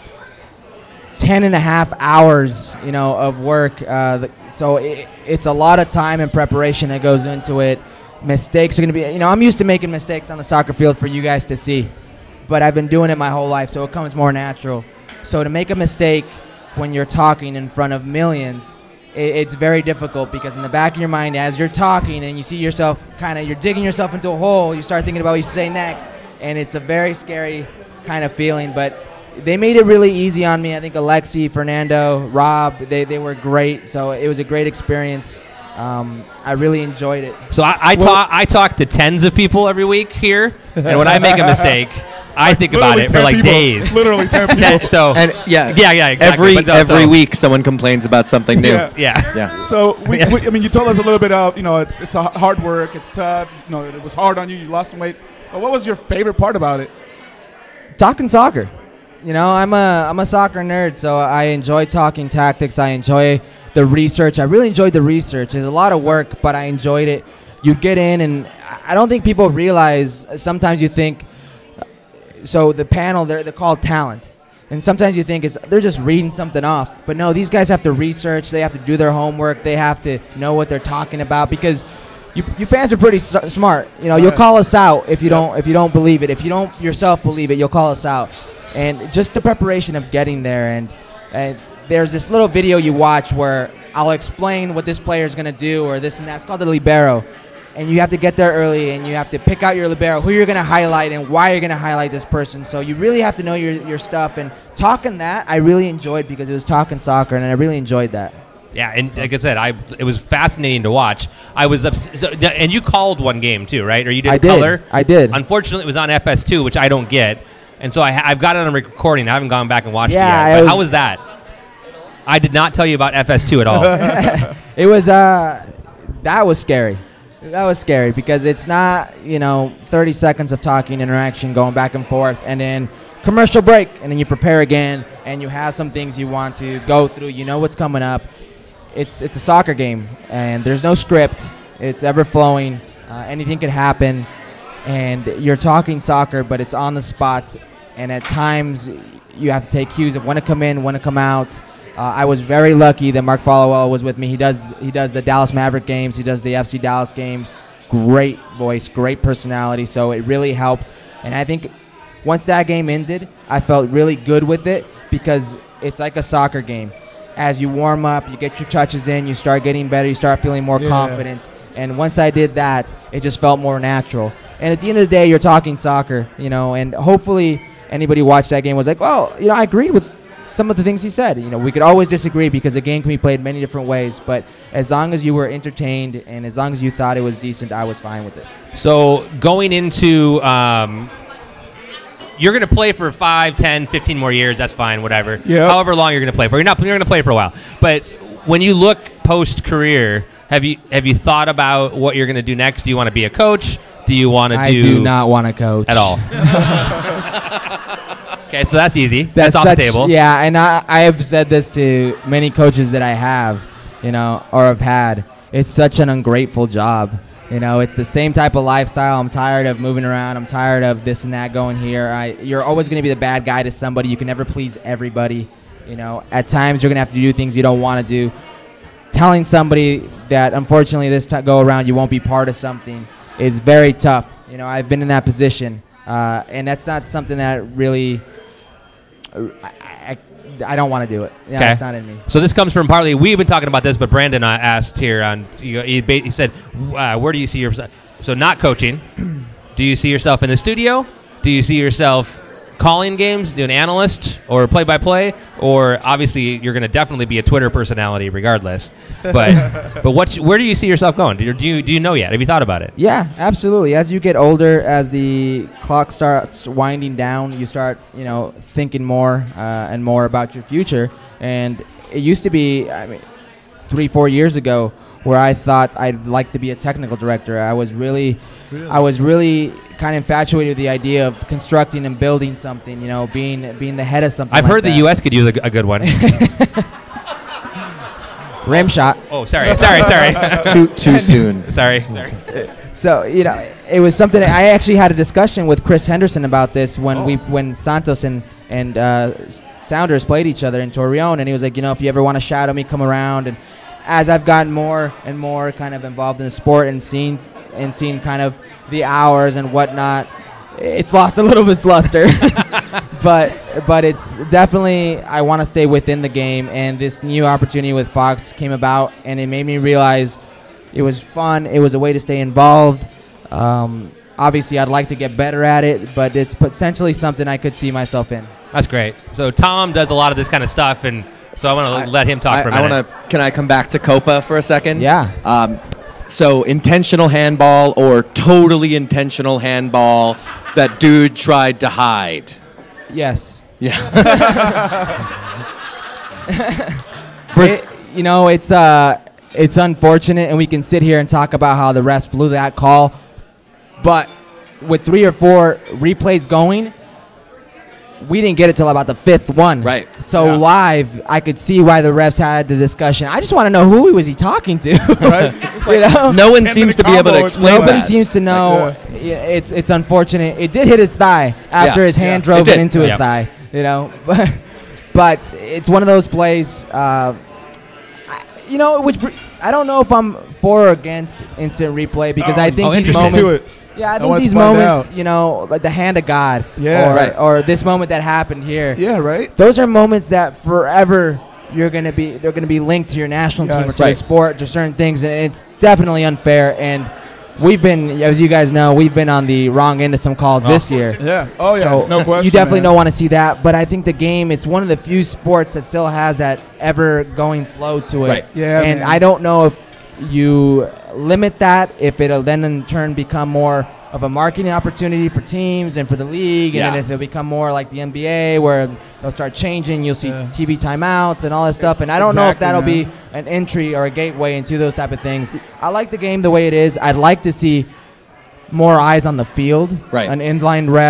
ten and a half hours, you know, of work. Uh, the, so it, it's a lot of time and preparation that goes into it. Mistakes are going to be, you know, I'm used to making mistakes on the soccer field for you guys to see, but I've been doing it my whole life, so it comes more natural. So to make a mistake when you're talking in front of millions, it, it's very difficult because in the back of your mind, as you're talking and you see yourself kind of, you're digging yourself into a hole, you start thinking about what you say next, and it's a very scary kind of feeling, but they made it really easy on me. I think Alexi, Fernando, Rob, they, they were great, so it was a great experience. Um, I really enjoyed it. So I, I talk. I talk to tens of people every week here, and when I make a mistake, I think about Literally it for ten like people. days. Literally ten people. Ten- so And yeah, yeah, yeah, exactly. Every But no, every so- week, someone complains about something new. Yeah. yeah. Yeah. So we, Yeah. we, I mean, you told us a little bit of, you know, it's it's a h- hard work, it's tough. You know, it was hard on you. You lost some weight. But what was your favorite part about it? Talking soccer. You know, I'm a I'm a soccer nerd, so I enjoy talking tactics. I enjoy the research. I really enjoyed the research. There's a lot of work, but I enjoyed it. You get in, and I don't think people realize. Sometimes you think, so the panel they're they're called talent, and sometimes you think it's they're just reading something off. But no, these guys have to research. They have to do their homework. They have to know what they're talking about because. You, you fans are pretty s- smart. You know, you'll Yeah. call us out if you Yeah. don't if you don't believe it. If you don't yourself believe it, you'll call us out. And just the preparation of getting there. And, and there's this little video you watch where I'll explain what this player is going to do or this and that. It's called the libero. And you have to get there early and you have to pick out your libero, who you're going to highlight and why you're going to highlight this person. So you really have to know your, your stuff. And talking that, I really enjoyed because it was talking soccer, and I really enjoyed that. Yeah, and like I said, I it was fascinating to watch. I was ups- so- and you called one game too, right? Or you did I did. color? I did. Unfortunately, it was on F S two, which I don't get, and so I ha- I've got it on recording. I haven't gone back and watched Yeah, it yet. I But was- how was that? I did not tell you about F S two at all. It was uh that was scary. That was scary because it's not, you know, thirty seconds of talking, interaction, going back and forth, and then commercial break, and then you prepare again, and you have some things you want to go through. You know what's coming up. It's it's a soccer game, and there's no script. It's ever flowing. Uh, anything could happen, and you're talking soccer, but it's on the spot. And at times, you have to take cues of when to come in, when to come out. Uh, I was very lucky that Mark Followell was with me. He does he does the Dallas Maverick games. He does the F C Dallas games. Great voice, great personality. So it really helped. And I think once that game ended, I felt really good with it because it's like a soccer game. As you warm up, you get your touches in, you start getting better, you start feeling more Yeah. confident. And once I did that, it just felt more natural. And at the end of the day, you're talking soccer, you know, and hopefully anybody watched that game was like, well, you know, I agreed with some of the things he said. You know, we could always disagree because the game can be played many different ways. But as long as you were entertained and as long as you thought it was decent, I was fine with it. So going into, um, you're going to play for five, ten, fifteen more years. That's fine, whatever. Yeah. However long you're going to play for. You're not. You're going to play for a while. But when you look post career, have you have you thought about what you're going to do next? Do you want to be a coach? Do you want to I do, do not want to coach at all? Okay, so that's easy. That's, That's off such, the table. Yeah, and I, I have said this to many coaches that I have, you know, or have had. It's such an ungrateful job. You know, it's the same type of lifestyle. I'm tired of moving around. I'm tired of this and that going here. I, you're always going to be the bad guy to somebody. You can never please everybody. You know, at times you're going to have to do things you don't want to do. Telling somebody that unfortunately this t- go around you won't be part of something is very tough. You know, I've been in that position, uh, and that's not something that really uh, I, I, I don't want to do it. Yeah, Okay. it's not in me. So this comes from partly, we've been talking about this, but Brandon uh, asked here on, he, he ba- he said, uh, where do you see yourself? So not coaching. Do you see yourself in the studio? Do you see yourself calling games, do an analyst or play-by-play? Or obviously you're going to definitely be a Twitter personality regardless. But but what where do you see yourself going? Do you, do you do you know yet? Have you thought about it? Yeah, absolutely. As you get older, as the clock starts winding down, you start, you know, thinking more uh, and more about your future. And it used to be, I mean, three, four years ago, where I thought I'd like to be a technical director. I was really, Really? I was really kind of infatuated with the idea of constructing and building something. You know, being being the head of something. I've like heard that. the U S could use a, a good one. rim shot. Oh, sorry, sorry, sorry. too too soon. sorry, sorry. So you know, it was something that I actually had a discussion with Chris Henderson about this when Oh. we when Santos and and uh, Sounders played each other in Torreon, and he was like, you know, if you ever want to shadow me, come around. And as I've gotten more and more kind of involved in the sport and seen and seen kind of the hours and whatnot, it's lost a little of its luster. but but it's definitely, I want to stay within the game, and this new opportunity with Fox came about, and it made me realize it was fun. It was a way to stay involved. Um, obviously, I'd like to get better at it, but it's potentially something I could see myself in. That's great. So Tom does a lot of this kind of stuff, and so I want to let him talk I, for a I minute. want to. Can I come back to Copa for a second? Yeah. Um, so intentional handball or totally intentional handball that dude tried to hide. Yes. Yeah. It- you know, it's uh, it's unfortunate, and we can sit here and talk about how the refs blew that call, but with three or four replays going, we didn't get it till about the fifth one. Right. So Yeah. live, I could see why the refs had the discussion. I just want to know who he was he talking to. Right? you know? No one ten seems minute to be able to combo, explain Nobody that. seems to know. Yeah, it's it's unfortunate. It did hit his thigh after Yeah. his hand Yeah. drove It it, did. into his Yeah. thigh. You know, but but it's one of those plays. Uh, I- you know, which br- I don't know if I'm for or against instant replay because Oh, I think oh, these interesting. moments. To it. Yeah, I I think wanted these to find moments, out. you know, like the hand of God, Yeah. or Right. or this moment that happened here. Yeah, right? Those are moments that forever you're gonna be. They're gonna be linked to your national team or Yes. to Right. the sport, to certain things, and it's definitely unfair. And we've been, as you guys know, we've been on the wrong end of some calls this year. Yeah. Oh, yeah. So No question. you definitely man. don't want to see that. But I think the game, it's one of the few sports that still has that ever going flow to it. Right. Yeah, And man. I don't know if you limit that, if it'll then in turn become more of a marketing opportunity for teams and for the league, and Yeah. then if it'll become more like the N B A where they'll start changing, you'll see Yeah. T V timeouts and all that stuff. And I don't know if Exactly, that'll man. be an entry or a gateway into those type of things. I like the game the way it is. I'd like to see more eyes on the field, Right. an inline ref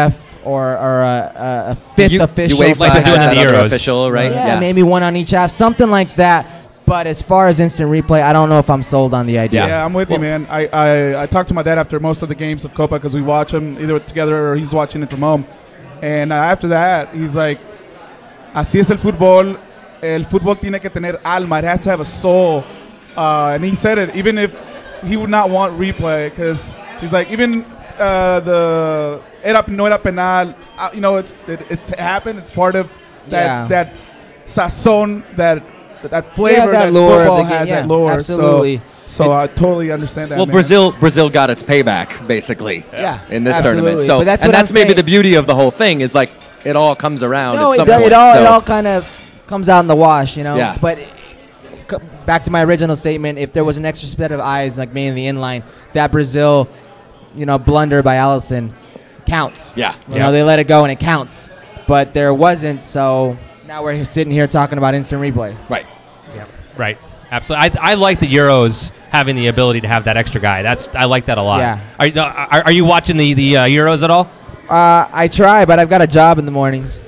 or or a, a fifth U- official. UEFA Like has they're doing that in the other Euros. official, right? Yeah, maybe one on each half, something like that. But as far as instant replay, I don't know if I'm sold on the idea. Yeah, I'm with you, man. I, I, I talked to my dad after most of the games of Copa because we watch them either together or he's watching it from home. And uh, after that, he's like, así es el fútbol. El fútbol tiene que tener alma. It has to have a soul. Uh, and he said it, even if he would not want replay, because he's like, even uh, the era, no era penal, uh, you know, it's it, it's happened. It's part of that Yeah. that sazon, that that flavor Yeah, that that, lure of football the game, has, yeah, that lure. absolutely. So, so I It's- totally understand that. Well, man. Brazil Brazil got its payback basically Yeah, in this absolutely. tournament. So But that's and what I'm that's maybe saying. the beauty of the whole thing is like it all comes around No, at it, some do- point. it all so it all kind of comes out in the wash, you know. Yeah. But c- back to my original statement, if there was an extra set of eyes like me in the inline, that Brazil, you know, blunder by Allison counts. Yeah. You Yeah. know, they let it go and it counts. But there wasn't, so now we're sitting here talking about instant replay. right. Yeah, right. Absolutely. I, I like the Euros having the ability to have that extra guy. That's I like that a lot. Yeah. Are, you- are, are you watching the the uh, Euros at all? Uh, I try, but I've got a job in the mornings.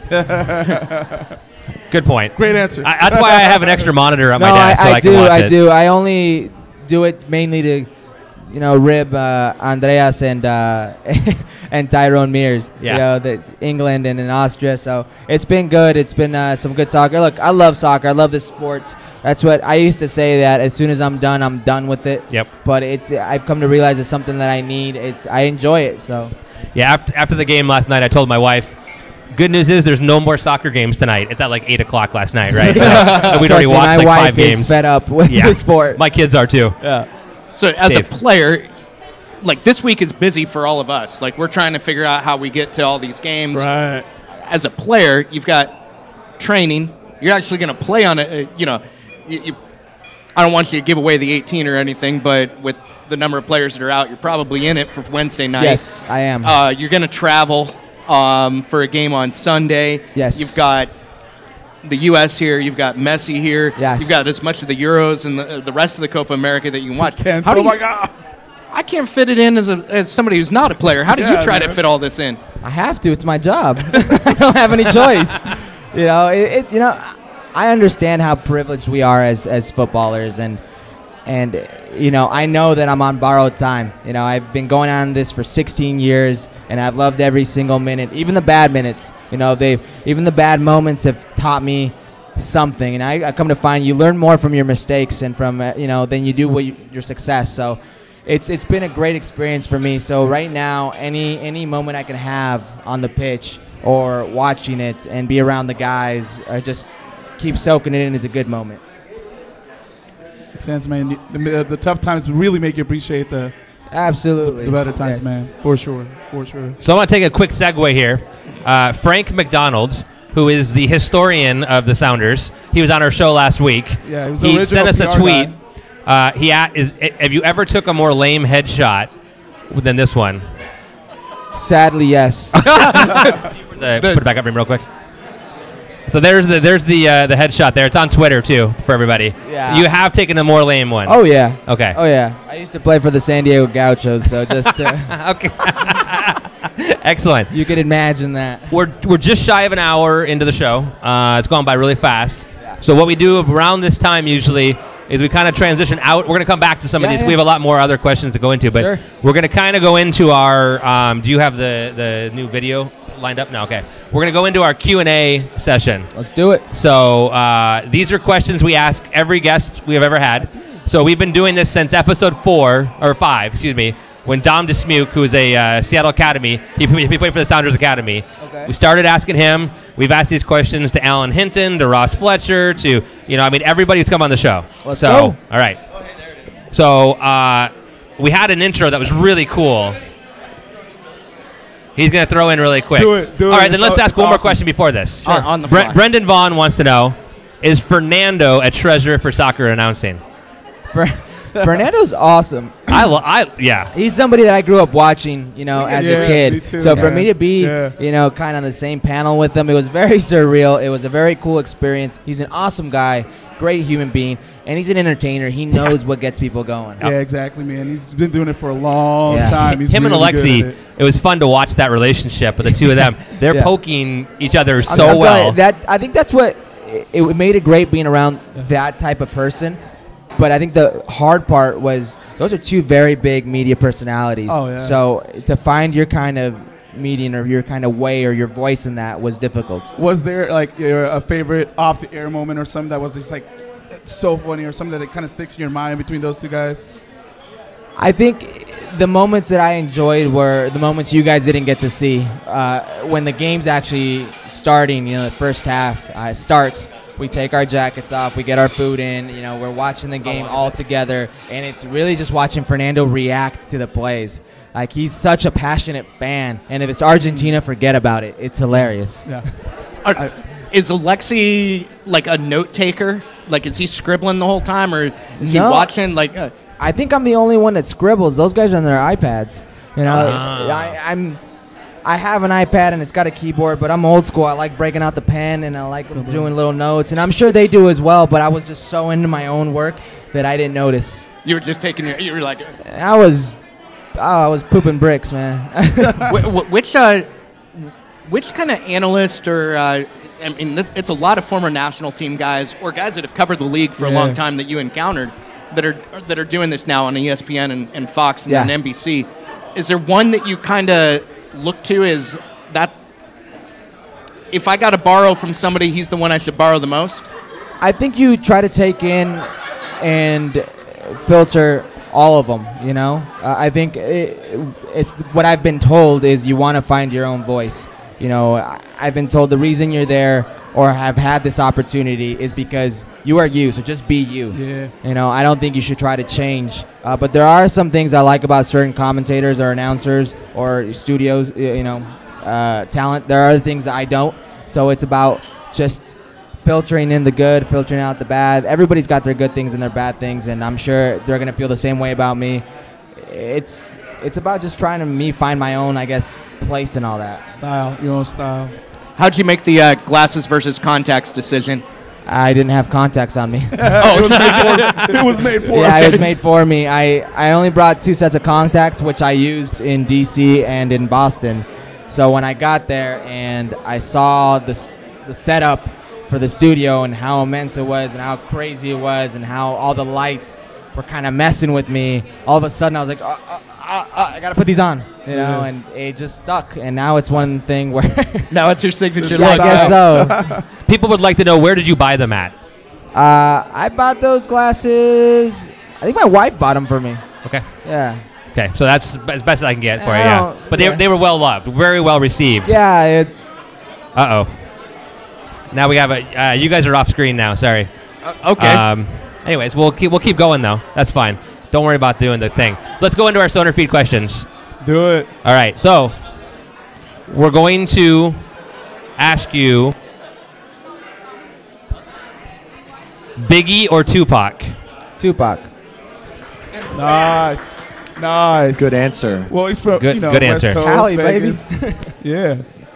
Good point. Great answer. I, that's why I have an extra monitor on no, my desk I, so I, I, do. can watch I it. do. I only do it mainly to, you know, rib uh, Andreas and uh, and Tyrone Mears. Yeah. You know, the England and in Austria. So it's been good. It's been uh, some good soccer. Look, I love soccer. I love this sport. That's what I used to say. That as soon as I'm done, I'm done with it. Yep. But it's I've come to realize it's something that I need. It's I enjoy it. So Yeah. After, after the game last night, I told my wife. Good news is there's no more soccer games tonight. It's at like eight o'clock last night, right? So, and we'd Trust already me, watched my like wife five is games. fed up with Yeah. the sport. My kids are too. yeah. So as Dave. a player, like this week is busy for all of us. Like we're trying to figure out how we get to all these games. Right. As a player, you've got training. You're actually going to play on it. Uh, you know, you, you, I don't want you to give away the eighteen or anything, but with the number of players that are out, you're probably in it for Wednesday night. Yes, I am. Uh, you're going to travel um, for a game on Sunday. Yes. You've got the U S here. You've got Messi here. Yes. You've got as much of the Euros and the, the rest of the Copa America that you can watch. Tense. How do Oh you- my God. I can't fit it in as, a, as somebody who's not a player. How do Yeah, you try to man. fit all this in? I have to. It's my job. I don't have any choice. You know, it, it's you know, I understand how privileged we are as as footballers, and and you know, I know that I'm on borrowed time. You know, I've been going on this for sixteen years, and I've loved every single minute, even the bad minutes. You know, they even the bad moments have taught me something, and I, I come to find you learn more from your mistakes and from uh, you know than you do what you, your success. So. It's it's been a great experience for me. So right now, any any moment I can have on the pitch or watching it and be around the guys, or just keep soaking it in is a good moment. Makes sense, man. The, the tough times really make you appreciate the, Absolutely. the better times, Yes. man. For sure. For sure. So I want to take a quick segue here. Uh, Frank McDonald, who is the historian of the Sounders, he was on our show last week. Yeah, he was the He original sent us a P R tweet. guy. Uh, he a- is. Have you ever took a more lame headshot than this one? Sadly, yes. The, put it back up for me real quick. So there's the there's the uh, the headshot there. It's on Twitter too for everybody. Yeah. You have taken a more lame one. Oh yeah. Okay. Oh yeah. I used to play for the San Diego Gauchos, so just uh, Okay. Excellent. you could imagine that. We're we're just shy of an hour into the show. Uh, it's gone by really fast. So what we do around this time usually is we kind of transition out. We're going to come back to some of Yeah, these. yeah. We have a lot more other questions to go into, but Sure. we're going to kind of go into our. Um, do you have the the new video lined up? No. Okay. We're going to go into our Q and A session. Let's do it. So uh, these are questions we ask every guest we have ever had. So we've been doing this since episode four or five, excuse me, when Dom Dismuke, who is a uh, Seattle Academy, he, he played for the Sounders Academy. Okay. We started asking him. We've asked these questions to Alan Hinton, to Ross Fletcher, to you know, I mean, everybody who's come on the show. Let's so, go. all right. So uh, we had an intro that was really cool. He's going to throw in really quick. Do it, do it. All right, then It's let's aw- ask it's one more awesome. question before this. On- on the Bre- fly. Brendan Vaughn wants to know, is Fernando a treasure for soccer announcing? Fer- Fernando's awesome. I, lo- I, yeah. He's somebody that I grew up watching, you know, as Yeah, a kid. me too, so for man. me to be, Yeah. you know, kind of on the same panel with him, it was very surreal. It was a very cool experience. He's an awesome guy, great human being, and he's an entertainer. He knows what gets people going. Yeah, exactly, man. He's been doing it for a long Yeah. time. He's Him really and good Alexi, at it. it. was fun to watch that relationship with the two of them. They're Yeah. poking each other I'm- so I'm telling well. you, that I think that's what it, it made it great being around that type of person. But I think the hard part was those are two very big media personalities. Oh, yeah. So to find your kind of median or your kind of way or your voice in that was difficult. Was there like your, a favorite off the air moment or something that was just like so funny or something that kind of sticks in your mind between those two guys? I think the moments that I enjoyed were the moments you guys didn't get to see. Uh, when the game's actually starting, you know, the first half uh, starts, we take our jackets off, we get our food in, you know, we're watching the game all together, and it's really just watching Fernando react to the plays. Like, he's such a passionate fan, and if it's Argentina, forget about it. It's hilarious. Yeah. Are, I- is Alexi like a note taker? Like, is he scribbling the whole time, or is No. he watching? Like, uh, I think I'm the only one that scribbles. Those guys are on their iPads. You know, Ah. I, I'm, I have an iPad and it's got a keyboard, but I'm old school. I like breaking out the pen and I like doing little notes, and I'm sure they do as well. But I was just so into my own work that I didn't notice. you were just taking your. You were like, I was, oh, I was pooping bricks, man. Wh- wh- which uh, which kind of analyst or uh, I mean, this, it's a lot of former national team guys or guys that have covered the league for a Yeah. long time that you encountered that are that are doing this now on E S P N and, and Fox and Yeah. then N B C. Is there one that you kind of look to as that? If I got to borrow from somebody, he's the one I should borrow the most. I think you try to take in and filter all of them, you know? Uh, I think it, it's what I've been told is you want to find your own voice. You know, I- I've been told the reason you're there or have had this opportunity is because you are you, so just be you. Yeah. You know, I don't think you should try to change. Uh, but there are some things I like about certain commentators or announcers or studios, y- you know, uh, talent. There are other things that I don't. So it's about just filtering in the good, filtering out the bad. Everybody's got their good things and their bad things, and I'm sure they're going to feel the same way about me. It's it's about just trying to me find my own, I guess, place in all that. Style, your own style. How'd you make the uh, glasses versus contacts decision? I didn't have contacts on me. Oh, it was made for. It was made for. Yeah, it was made for me. I, I only brought two sets of contacts, which I used in D C and in Boston. So when I got there and I saw the, s- the setup for the studio and how immense it was and how crazy it was and how all the lights were kind of messing with me, all of a sudden I was like, uh, uh, uh, uh, I got to put these on, you know, Yeah. and it just stuck. And now it's one thing where Now it's your signature yeah, I look. guess so. People would like to know, where did you buy them at? Uh, I bought those glasses. I think my wife bought them for me. Okay. Yeah. Okay, so that's as best as I can get for you, I yeah. don't- But they, yeah. they were well loved, very well received. Yeah, it's Uh-oh. Now we have a, uh, you guys are off screen now, sorry. Okay. Um, anyways, we'll keep, we'll keep going though. That's fine. Don't worry about doing the thing. So let's go into our Stoner Feed questions. Do it. All right, so we're going to ask you Biggie or Tupac? Tupac. Nice. Nice. Good answer. Well, he's from Good- you know good West answer. Coast, Cali, Vegas. Yeah.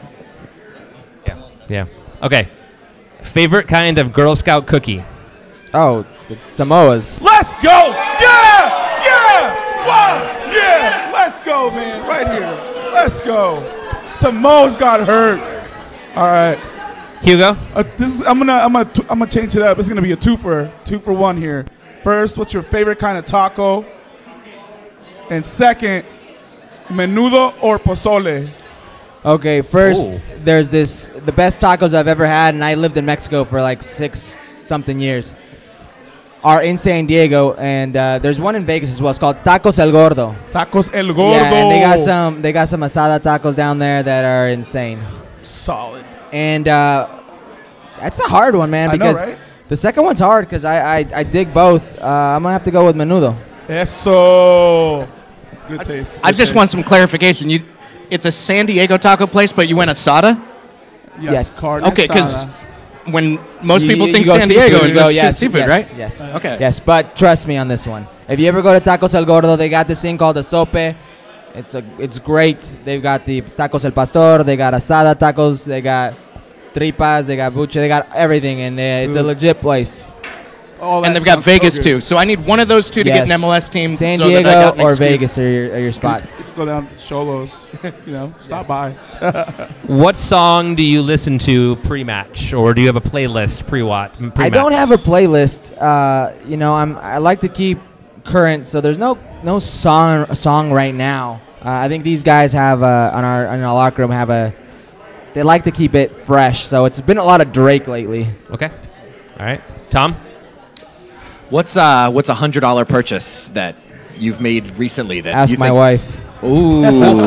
Yeah. Okay. Favorite kind of Girl Scout cookie? Oh, the Samoas. Let's go. Yeah. Yeah. Wow. Yeah. Let's go, man. Right here. Let's go. Samoa's got hurt. All right. Hugo? Uh, this is I'm gonna I'm gonna t- I'm gonna change it up. It's gonna be a two for two for one here. First, what's your favorite kind of taco? And second, menudo or pozole? Okay, first, Ooh. there's this, the best tacos I've ever had, and I lived in Mexico for like six something years, are in San Diego, and uh, there's one in Vegas as well. It's called Tacos El Gordo. Tacos El Gordo. Yeah, and they got some, they got some asada tacos down there that are insane. solid. And uh, that's a hard one, man, I know, because right? the second one's hard because I, I, I dig both. Uh, I'm going to have to go with menudo. Eso. Good taste. I Good just taste. want some clarification. You, it's a San Diego taco place, but you went asada. Yes. Yes. Carne Okay, asada. because when most You- people you think go San seafood, Diego, you go, it's yes, seafood, yes, right? Yes. Okay. Yes, but trust me on this one. If you ever go to Tacos El Gordo, they got this thing called the sope. It's a, it's great. They've got the tacos El Pastor. They got asada tacos. They got tripas. They got buche. They got everything, and uh, it's a Ooh. legit place. Oh, that And they've got sounds so Vegas good. too. So I need one of those two to get an Yes. M L S team. San so that I Diego got an or excuse. Vegas are your, are your spots. Go down Cholos. You know, stop by. What song do you listen to pre-match, or do you have a playlist pre-watch? Pre-match? I don't have a playlist. Uh, you know, I'm I like to keep current, so there's no no song song right now. Uh, I think these guys have uh, on our on our locker room have a. They like to keep it fresh, so it's been a lot of Drake lately. Okay. All right. Tom? What's uh what's a hundred dollar purchase that you've made recently that Ask you my think, wife. Ooh.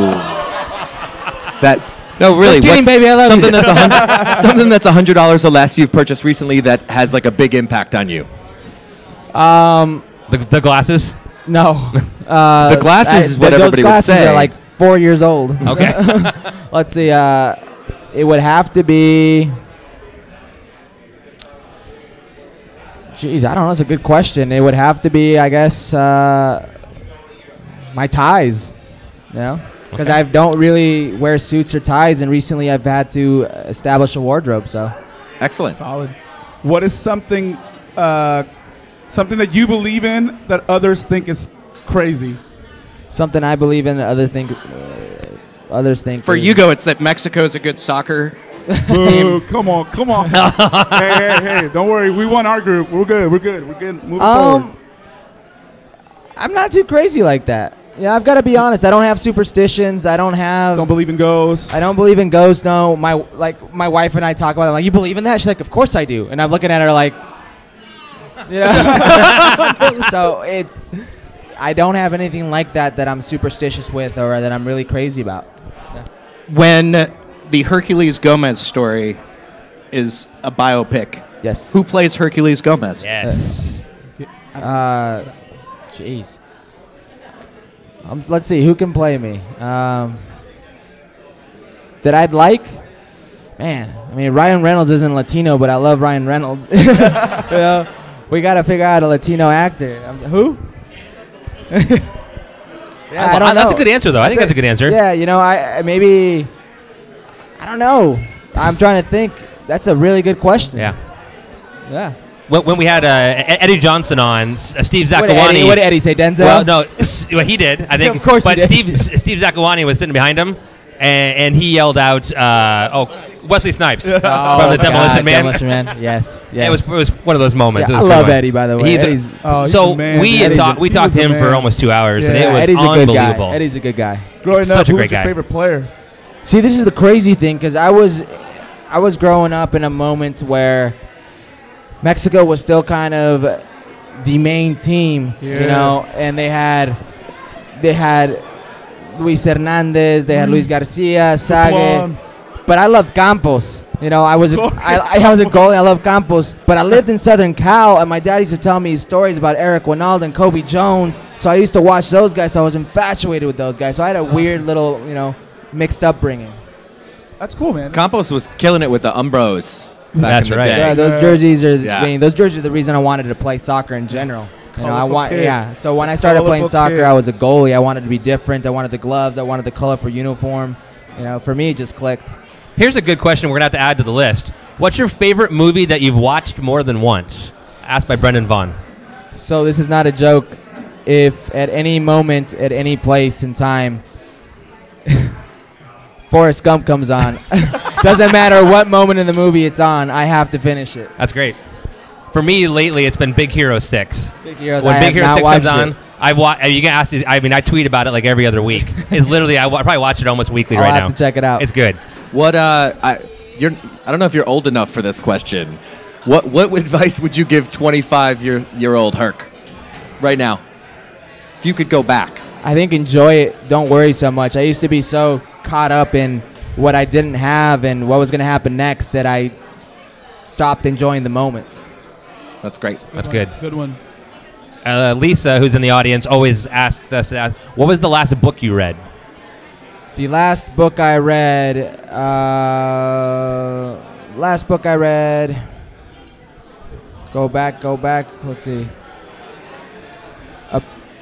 that no really. Just kidding, what's baby, I love something you. that's a hundred something that's a hundred dollars or less you've purchased recently that has like a big impact on you. Um, The, the glasses? no. Uh, The glasses I- is what th- everybody would Those glasses say. are like four years old. Okay. Let's see. Uh, it would have to be. Jeez, I don't know. That's a good question. It would have to be, I guess, uh, my ties. You know, because Okay. I don't really wear suits or ties, and recently I've had to establish a wardrobe. So Excellent. Solid. What is something, uh, something that you believe in that others think is crazy? something I believe in, other think, uh, others think. For is- Hugo, it's that Mexico's a good soccer. Boo, come on, come on. hey, hey, hey, don't worry. We won our group. We're good. We're good. We're good. Moving forward. Um, I'm not too crazy like that. Yeah, I've got to be honest. I don't have superstitions. I don't have. Don't believe in ghosts. I don't believe in ghosts. No, my like my wife and I talk about it. I'm like, you believe in that? She's like, of course I do. And I'm looking at her like, you know. So it's, I don't have anything like that that I'm superstitious with or that I'm really crazy about. When the Hercules Gomez story is a biopic, Yes. who plays Hercules Gomez? Yes. Uh, jeez. Um, let's see who can play me. Um, that I'd like, man. I mean, Ryan Reynolds isn't Latino, but I love Ryan Reynolds. you know, we got to figure out a Latino actor. Um, who? yeah, I don't That's know. a good answer, though. I think that's a good answer. Yeah, you know, I, I maybe. I don't know. I'm trying to think. That's a really good question. Yeah. Yeah. When, when we had uh, E- Eddie Johnson on, S- uh, Steve What did, Eddie, Zakawani. what did Eddie say? Denzel? Well, no, s- well, he did, I think. Of course he But did. Steve S- Steve Zakawani was sitting behind him, and, and he yelled out, uh, "Oh, Wesley Snipes Oh, from the God, Demolition Man." Demolition Man. Yes. Yes. It was it was one of those moments. Yeah, It I was a good love one. Eddie, by the way. He's a- Eddie's, Oh, he's so the man. we had Eddie's talked. a- We he talked was to the him for man. almost two hours, and Yeah, it was Eddie's a good unbelievable. guy. Eddie's a good guy. Growing Such up, a who great was your guy. favorite player? See, this is the crazy thing because I was, I was growing up in a moment where Mexico was still kind of the main team, Yeah. you know, and they had, they had Luis Hernandez, they had Luis Garcia, Sage, Plum. but I loved Campos. You know, I was a, Okay, I, I was a goalie. I love Campos, but I lived in Southern Cal, and my dad used to tell me stories about Eric Winalda and Kobe Jones. So I used to watch those guys. So I was infatuated with those guys. So I had a That's weird awesome. little, you know, mixed upbringing. That's cool, man. Campos was killing it with the Umbros. Back That's in the right. Day. Yeah, those Yeah. jerseys are. Yeah. I mean, those jerseys are the reason I wanted to play soccer in general. You know, I Colorful want. kid. Yeah. So when I started playing Colorful soccer, kid. I was a goalie. I wanted to be different. I wanted the gloves. I wanted the colorful uniform. You know, for me, it just clicked. Here's a good question. We're gonna have to add to the list. What's your favorite movie that you've watched more than once? Asked by Brendan Vaughn. So this is not a joke. If at any moment, at any place in time, Forrest Gump comes on, doesn't matter what moment in the movie it's on, I have to finish it. That's great. For me, lately, it's been Big Hero Six. Big Heroes. When I Big have Hero not Six comes watched on, it. I watch. You can ask. I mean, I tweet about it like every other week. It's literally. I wa- probably watch it almost weekly I'll right have now. to check it out. It's good. What uh, I you're I don't know if you're old enough for this question. What what advice would you give twenty-five year year old Herc right now? If you could go back. I think enjoy it. Don't worry so much. I used to be so caught up in what I didn't have and what was going to happen next that I stopped enjoying the moment. That's great. That's one. good. Good one. Uh, Lisa, who's in the audience, always asks us to ask, what was the last book you read? The last book I read, uh, last book I read. Go back, go back. Let's see. Uh,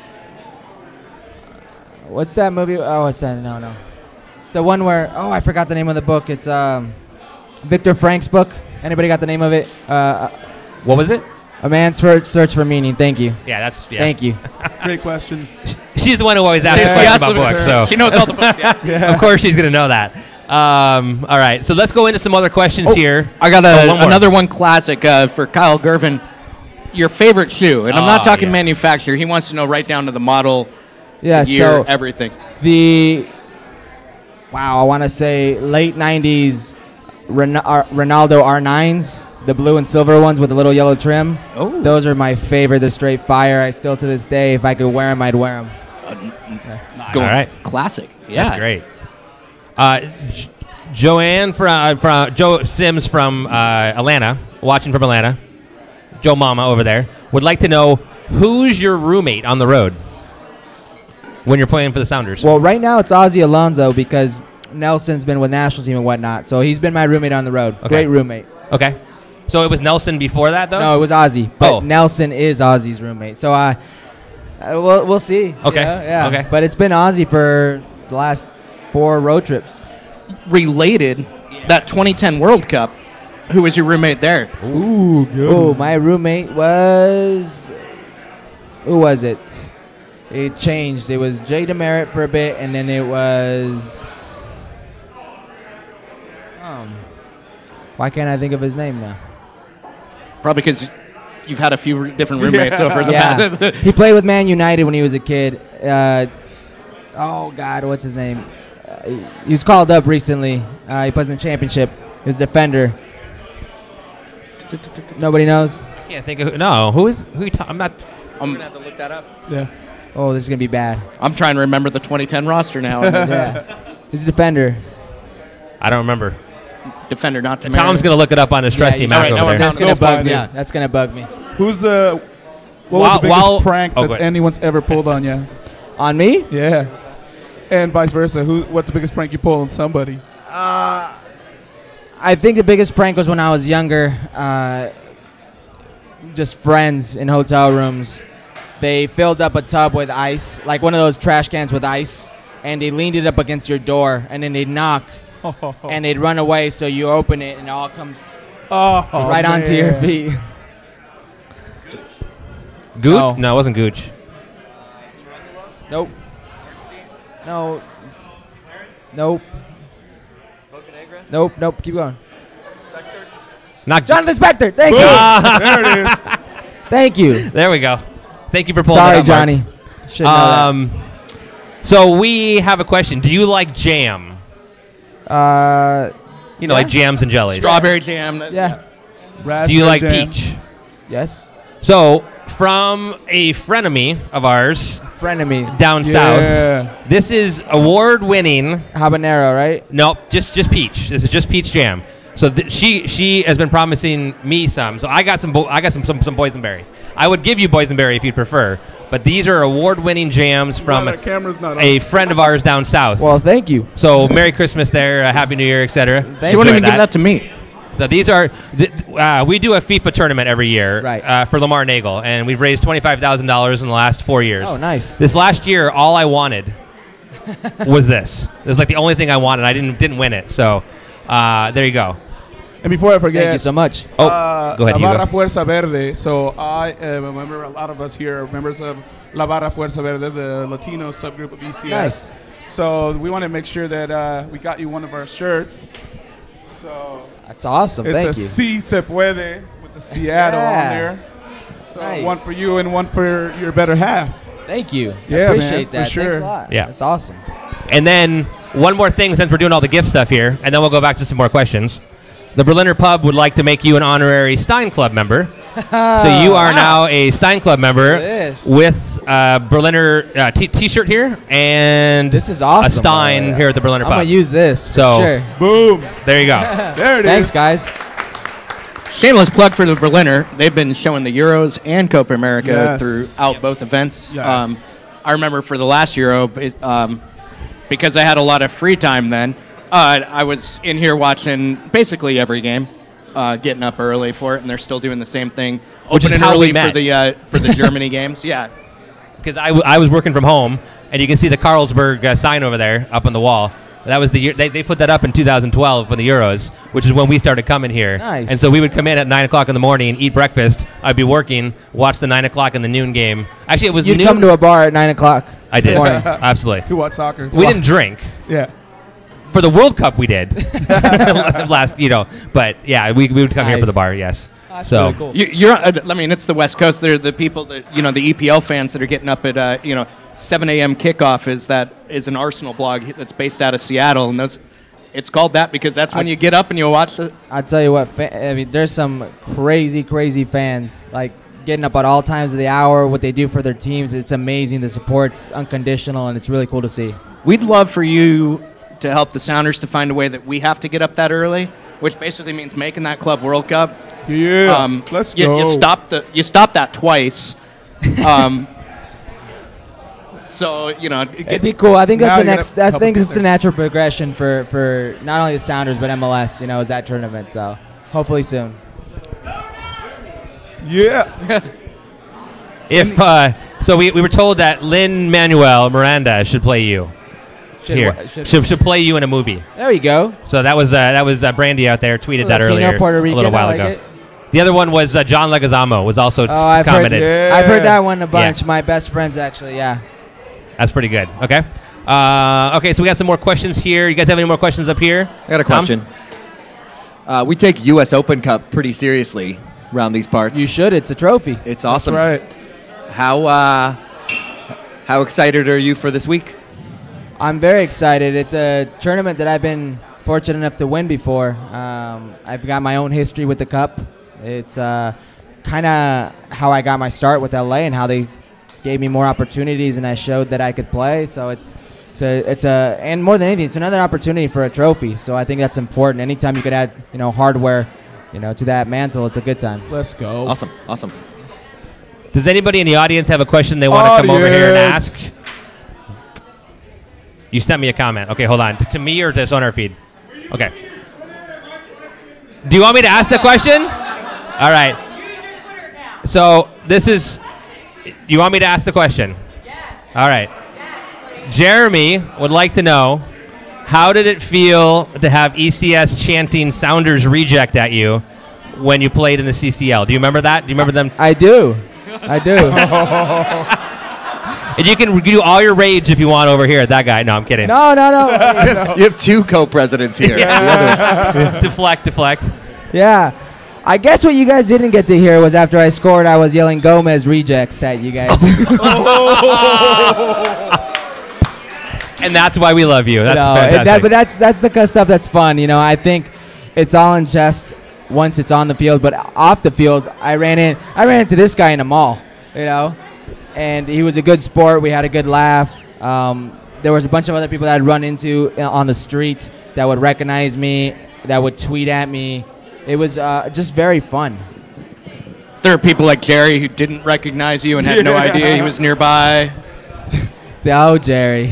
what's that movie? Oh, it's that. No, no. It's the one where. Oh, I forgot the name of the book. It's um, Viktor Frank's book. Anybody got the name of it? Uh, What was it? A Man's Search Search for Meaning. Thank you. Yeah, that's yeah. Thank you. Great question. She's the one who always asks Yeah. questions Yeah, about books, so She knows all the books. Yeah. Yeah. of course she's gonna know that. Um, all right, so let's go into some other questions Oh, here. I got Oh, a, one more. another one classic uh, for Kyle Gervin. Your favorite shoe, and I'm not Oh, talking yeah. manufacturer. He wants to know right down to the model, Yeah. year, So everything. the wow, I want to say late nineties Ren- R- Ronaldo R nines, the blue and silver ones with the little yellow trim. Oh. Those are my favorite. They're straight fire. I still to this day, if I could wear them, I'd wear them. Go- All right. Classic. Yeah. That's great. Uh, J- Joanne from uh, from Joe Sims from uh, Atlanta, watching from Atlanta. Joe Mama over there would like to know who's your roommate on the road when you're playing for the Sounders. Well, right now it's Ozzy Alonso because Nelson's been with national team and whatnot. So he's been my roommate on the road. Okay. Great roommate. Okay, so it was Nelson before that though. No, it was Ozzy. But Oh. Nelson is Ozzy's roommate. So I, uh, we'll we'll see. Okay, Yeah, yeah. okay. But it's been Ozzy for the last four road trips. Related, that twenty ten World Cup. Who was your roommate there? Ooh, good. Oh, my roommate was. Who was it? It changed. It was Jay Demerit for a bit, and then it was. Um, why can't I think of his name now? Probably because you've had a few r- different roommates Yeah. over the Yeah, past. he played with Man United when he was a kid. Uh, oh God, what's his name? Uh, he was called up recently. Uh, he plays in the championship. He was a defender. Nobody knows. I can't think of who, no. Who is who? You ta- I'm not. I'm, have to look that up. Yeah. Oh, this is gonna be bad. I'm trying to remember the twenty ten roster now. Yeah, he's a defender. I don't remember. Defender, not to Tom's gonna look it up on his trust Yeah, team you- app All right, now over we're there. That's Go gonna bug find me. it. That's gonna bug me. Who's the what While- was the biggest while- prank oh, that go ahead. anyone's ever pulled on you? On me? Yeah. And vice versa. Who? What's the biggest prank you pull on somebody? I think the biggest prank was when I was younger. Uh, just friends in hotel rooms. They filled up a tub with ice, like one of those trash cans with ice, and they leaned it up against your door, and then they'd knock, and they'd run away. So you open it, and it all comes Oh, right onto your man. feet. Gooch? No. No, it wasn't Gooch. Nope. No. Nope. Nope. Nope. Keep going. Not Jonathan Spector. Thank Boom. you. There it is. Thank you. There we go. Thank you for pulling Sorry, that up, Mark. Johnny. Should know that. Um, so we have a question. Do you like jam? Uh, You know, Yeah. like jams and jellies. Strawberry jam. yeah. Do you Raspberry like jam. peach? Yes. So from a frenemy of ours Frenemy. down Yeah. south, this is award-winning. Habanero, right? Nope, just just peach. This is just peach jam. So th- she she has been promising me some. So I got some bo- I got some some some boysenberry. I would give you boysenberry if you'd prefer, but these are award-winning jams from No, the camera's not on. a friend of ours down south. Well, thank you. So Merry Christmas there, uh, Happy New Year, et cetera. She wouldn't even give that to me. So these are th- uh, we do a FIFA tournament every year Right. uh, for Lamar Nagel, and we've raised twenty-five thousand dollars in the last four years. Oh, nice. This last year, all I wanted was this. It was like the only thing I wanted. I didn't didn't win it. So uh, there you go. And before I forget, Thank you so much. Oh, uh, go ahead, La Barra Hugo. Fuerza Verde. So I am a member, a lot of us here are members of La Barra Fuerza Verde, the Latino subgroup of E C S. Nice. So we want to make sure that uh, we got you one of our shirts. So That's awesome. it's Thank a you. Si Se Puede with the Seattle Yeah. on there. So Nice. one for you and one for your better half. Thank you. Yeah, I man, appreciate for that. Thanks sure. a lot. Yeah. That's awesome. And then one more thing, since we're doing all the gift stuff here, and then we'll go back to some more questions. The Berliner Pub would like to make you an honorary Stein Club member. So you are now a Stein Club member This. with a Berliner uh, t- t-shirt here and This is awesome. a Stein Uh, here at the Berliner I'm Pub. going to use this for So- sure. Boom. there you go. There it is. Thanks, guys. Shameless plug for the Berliner. They've been showing the Euros and Copa America Yes. throughout both events. Yes. Um, I remember for the last Euro, it, um, because I had a lot of free time then, uh, I was in here watching basically every game. uh, getting up early for it, and they're still doing the same thing. Which is Opening how we early met. for the uh, for the Germany games. Yeah. Because I, w- I was working from home, and you can see the Carlsberg uh, sign over there up on the wall. That was the year they, they put that up in two thousand twelve for the Euros, which is when we started coming here. Nice. And so we would come in at nine o'clock in the morning, eat breakfast. I'd be working, watch the nine o'clock in the noon game. Actually, it was You'd noon. come to a bar at nine o'clock. I did. Morning. Absolutely. To watch soccer. We didn't drink. Yeah. For the World Cup, we did. Last, you know, but yeah, we, we would come here for Nice. the bar. Yes. That's so really cool. You, you're. uh, I mean, it's the West Coast. They're the people that you know, the E P L fans that are getting up at uh, you know seven a.m. kickoff. Is that is an Arsenal blog that's based out of Seattle, and those. It's called that because that's when I- you get up and you watch the. I'll tell you what, fa- I mean, there's some crazy, crazy fans, like getting up at all times of the hour, what they do for their teams. It's amazing. The support's unconditional, and it's really cool to see. We'd love for you to help the Sounders to find a way that we have to get up that early, which basically means making that Club World Cup. Yeah. Um, Let's you, go. You stopped the. You stopped that twice. Um, so you know. It'd be cool. I think Now that's the you're next. gonna That's, I help think us it's get the there. natural progression for, for not only the Sounders but M L S. You know, is that tournament. So hopefully soon. Yeah. if uh, so, we, we were told that Lin Manuel Miranda should play you Should, here. wa- should- should, should play you in a movie. there you go. So that was uh, that was uh, Brandy out there tweeted that Latino, earlier Puerto a little Rican, while I like ago. it. The other one was uh, John Leguizamo was also t- Oh, I've heard, commented. Yeah. I've heard that one a bunch. Yeah. My best friends actually. Yeah. That's pretty good. Okay. Uh, okay, so we got some more questions here. You guys have any more questions up here? I got a Tom? question. Uh, we take U S Open Cup pretty seriously around these parts. You should. It's a trophy. It's awesome. That's right. How uh, how excited are you for this week? I'm very excited. It's a tournament that I've been fortunate enough to win before. Um, I've got my own history with the Cup. It's uh, kind of how I got my start with L A and how they gave me more opportunities and I showed that I could play. So it's it's a it's a and more than anything, it's another opportunity for a trophy. So I think that's important. Anytime you could add you know hardware, you know to that mantle, it's a good time. Let's go. Awesome, awesome. Does anybody in the audience have a question they want to come over here and Audience. ask? You sent me a comment. Okay, hold on. T- to me or to Sonar Feed? Okay. Do you want me to ask the question? All right. So this is. You want me to ask the question? All right. Jeremy would like to know, how did it feel to have E C S chanting Sounders reject at you when you played in the C C L? Do you remember that? Do you remember them? I do, I do. And you can do all your rage if you want over here at that guy. No, I'm kidding. no, no, no. You have two co-presidents here. The other- deflect, deflect. Yeah. I guess what you guys didn't get to hear was after I scored, I was yelling Gomez rejects at you guys. And that's why we love you. That's No, it- fantastic. that- but that's that's the kind of stuff that's fun. You know, I think it's all in jest once it's on the field, but off the field, I ran in. I ran into this guy in a mall. You know, and he was a good sport. We had a good laugh. Um, there was a bunch of other people that I'd run into uh, on the street that would recognize me, that would tweet at me. It was uh, just very fun. There are people like Jerry who didn't recognize you and had no idea he was nearby. Oh, Jerry.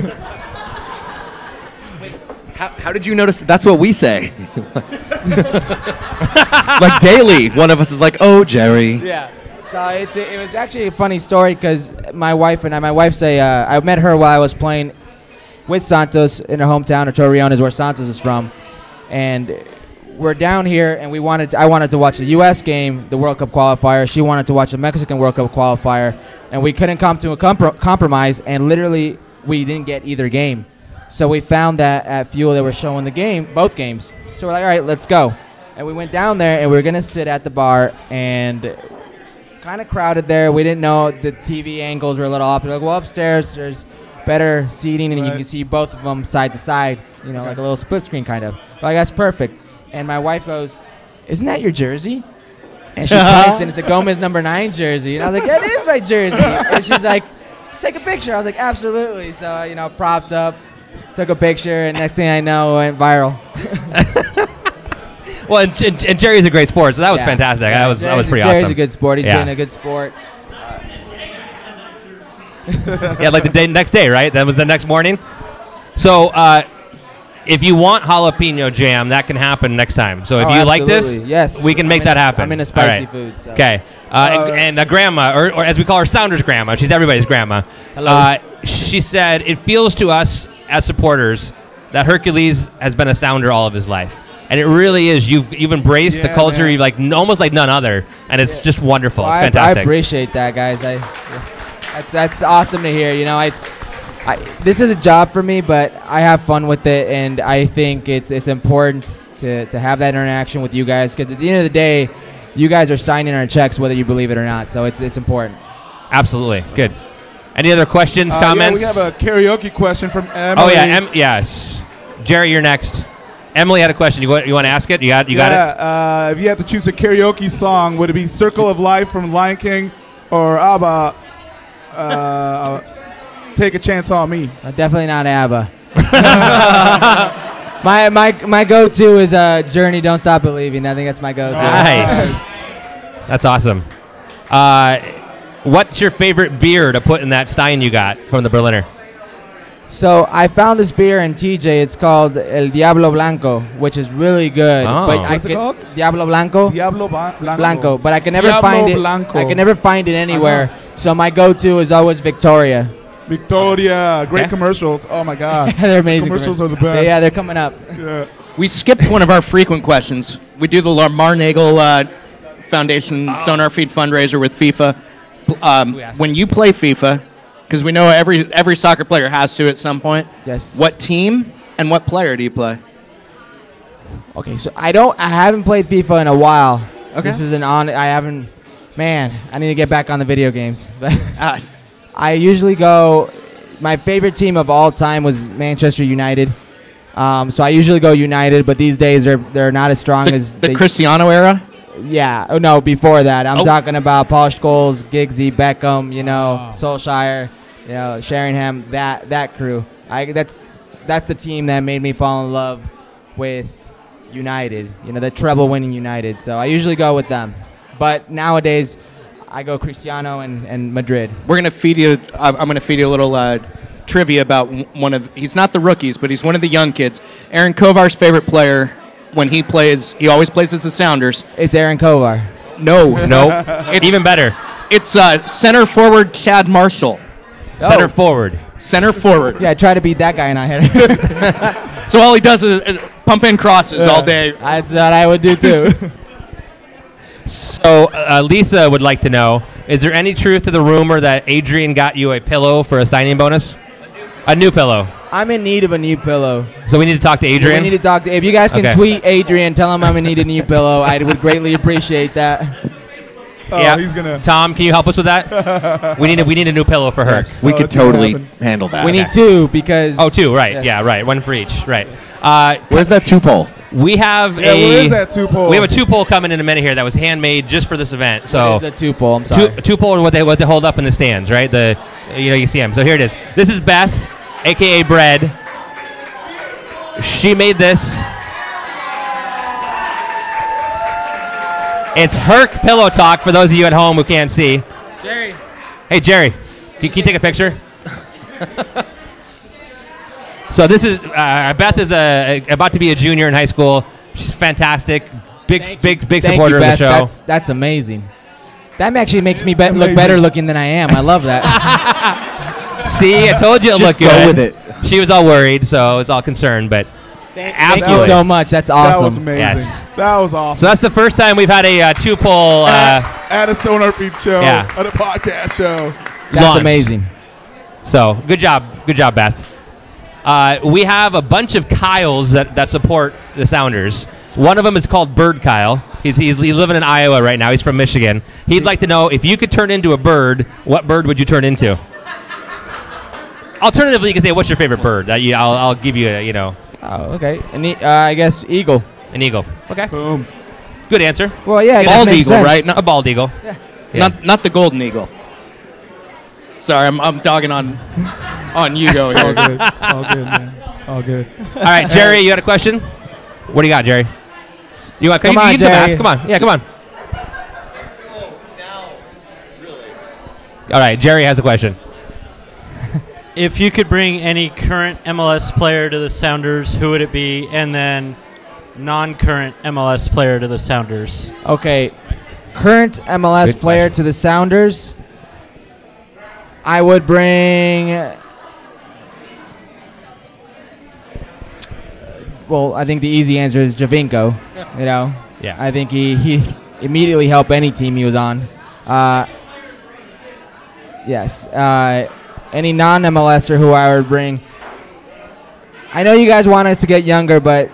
how, how did you notice? That's what we say. Like daily, one of us is like, "Oh, Jerry." Yeah. So it's a, it was actually a funny story because my wife and I, my wife's a, uh, I met her while I was playing with Santos in her hometown, or Torreon is where Santos is from, and we're down here and we wanted, I wanted to watch the U S game, the World Cup qualifier. She wanted to watch the Mexican World Cup qualifier, and we couldn't come to a compro- compromise, and literally we didn't get either game. So we found that at Fuel they were showing the game, both games. So we're like, all right, let's go. And we went down there and we were gonna sit at the bar and. Kind of crowded there. We didn't know the T V angles were a little off. We're like, well, upstairs there's better seating and you Right. can see both of them side to side. You know, like a little split screen kind of. We're like, that's perfect. And my wife goes, "Isn't that your jersey?" And she points and it's a Gomez number nine jersey. And I was like, "That is my jersey." And she's like, "Let's take a picture." I was like, "Absolutely." So uh, you know, propped up, took a picture, and next thing I know, it went viral. Well, and, and, and Jerry's a great sport, so that was Yeah. fantastic. Yeah, that was that was Jerry's- pretty Jerry's awesome. a good sport. He's Yeah. been a good sport. Yeah, like the day, next day, right? That was the next morning. So, uh, if you want jalapeno jam, that can happen next time. So if Oh, you like this, absolutely. Yes. we can make I'm that into- happen. I'm into All spicy right. food. So. Okay. Uh, Uh, and, and a grandma, or, or as we call her, Sounders grandma. She's everybody's grandma. Hello. Uh, she said, it feels to us as supporters that Hercules has been a Sounder all of his life. And it really is. You've you've embraced the Yeah, culture, man. you've like n- almost like none other, and it's just wonderful. Well, it's I, fantastic. I appreciate that, guys. I, that's that's awesome to hear. You know, it's I, this is a job for me, but I have fun with it, and I think it's it's important to, to have that interaction with you guys because at the end of the day, you guys are signing our checks whether you believe it or not. So it's it's important. Absolutely. Good. Any other questions, Uh, comments? Yeah, we have a karaoke question from Emily. oh, yeah. Em- yes. Jerry, you're next. Emily had a question. You, wa- you want to ask it? You got you got it? yeah, uh, if you had to choose a karaoke song, would it be "Circle of Life" from Lion King or ABBA? Uh, Take a Chance on Me. Uh, definitely not ABBA. my my my go-to is uh, Journey. Don't Stop Believing. I think that's my go-to. Nice. That's awesome. Uh, what's your favorite beer to put in that Stein you got from the Berliner? So I found this beer in T J. It's called El Diablo Blanco, which is really good. Oh. But I What's it could- called? Diablo Blanco. Diablo Ba- Blanco. Blanco. But I can never Diablo find it. Blanco. I can never find it anywhere. Uh-huh. So my go-to is always Victoria. Victoria. Great Okay. commercials. Oh my God. They're amazing. Commercials are the commercials. best. Yeah, they're coming up. Yeah. We skipped one of our frequent questions. We do the Lamar Nagel uh, Foundation Sonar Feed fundraiser with FIFA. Um, Who asked when you play FIFA, because we know every every soccer player has to at some point. Yes. What team and what player do you play? Okay, so I don't. I haven't played FIFA in a while. Okay. This is an on. I haven't. Man, I need to get back on the video games. But Uh, I usually go. My favorite team of all time was Manchester United. Um, so I usually go United, but these days they're they're not as strong the as the they, Cristiano era. Yeah. Oh no, before that, I'm Oh. talking about Paul Scholes, Giggsy, Beckham. You know, Solskjaer. You know, Sheringham. That that crew. I that's that's the team that made me fall in love with United. You know, the treble-winning United. So I usually go with them. But nowadays, I go Cristiano and, and Madrid. We're gonna feed you. I'm I'm gonna feed you a little uh, trivia about w- one of. He's not the rookies, but he's one of the young kids. Aaron Kovar's favorite player when he plays, he always plays as the Sounders. It's Aaron Kovar. No, No. It's- Even better. it's uh, center forward Chad Marshall. Center Oh. forward. Center forward. Yeah, try to beat that guy in a header. So all he does is uh, pump in crosses all day. That's what I would do too. So uh, Lisa would like to know, is there any truth to the rumor that Adrian got you a pillow for a signing bonus? A new pillow. I'm in need of a new pillow. So we need to talk to Adrian. We need to talk to. If you guys can Okay. tweet Adrian, tell him I'm in need of a new pillow. I would greatly appreciate that. Oh, yeah. he's gonna. Tom, can you help us with that? we need a, we need a new pillow for her. Yes. We Oh, could it's gonna totally happen. handle that. We need two because. Oh, two, right? Yes. Yeah, right. One for each, right? Uh, Where's that two pole? we have Yeah, a. where is that two pole? We have a two pole coming in a minute here that was handmade just for this event. So It's a two pole. I'm sorry. two two pole are what they what they hold up in the stands, right? The you know you see them. So here it is. This is Beth, aka Bread. She made this. It's Herc Pillow Talk for those of you at home who can't see. Jerry. Hey Jerry, can, can you take a picture? So this is uh, Beth is a, a- about to be a junior in high school. She's fantastic. Big Thank big you. big Thank supporter you, of the Beth. show. That's, that's amazing. That actually makes me be- look Amazing. better looking than I am. I love that. See, I told you it Just looked go good. with it. She was all worried, so I was all concerned. But Thank you absolutely. so much. That's That was awesome. amazing. Yes. That was awesome. So that's the first time we've had a uh, two pole. Uh, at, at a Sonar Feed show, Yeah. at a podcast show. That's launched. amazing. So good job, good job, Beth. Uh, we have a bunch of Kyles that, that support the Sounders. One of them is called Bird Kyle. He's, he's he's living in Iowa right now. He's from Michigan. He'd like to know if you could turn into a bird, what bird would you turn into? Alternatively, you can say, "What's your favorite bird?" That you, I'll, I'll give you, a, you know, Oh, okay. And e- uh, I guess eagle. an eagle. Okay, Boom. good answer. Well, yeah, it just Bald makes eagle, sense. right? No, A bald eagle. Yeah. Not not the golden eagle. Sorry, I'm I'm dogging on on Hugo It's all here. good. It's all good, man. It's all good. All right, Jerry, you got a question? What do you got, Jerry? You want? Come you, on, you can Jerry. ask. Come on. Yeah, come on. All right, Jerry has a question. if you could bring any current M L S player to the Sounders, who would it be? And then non-current M L S player to the Sounders. Okay, current M L S Good player question. to the Sounders. I would bring. Well, I think the easy answer is Javinko. You know, Yeah. I think he, he immediately helped any team he was on. Uh, yes. Uh, any non-MLSer who I would bring. I know you guys want us to get younger, but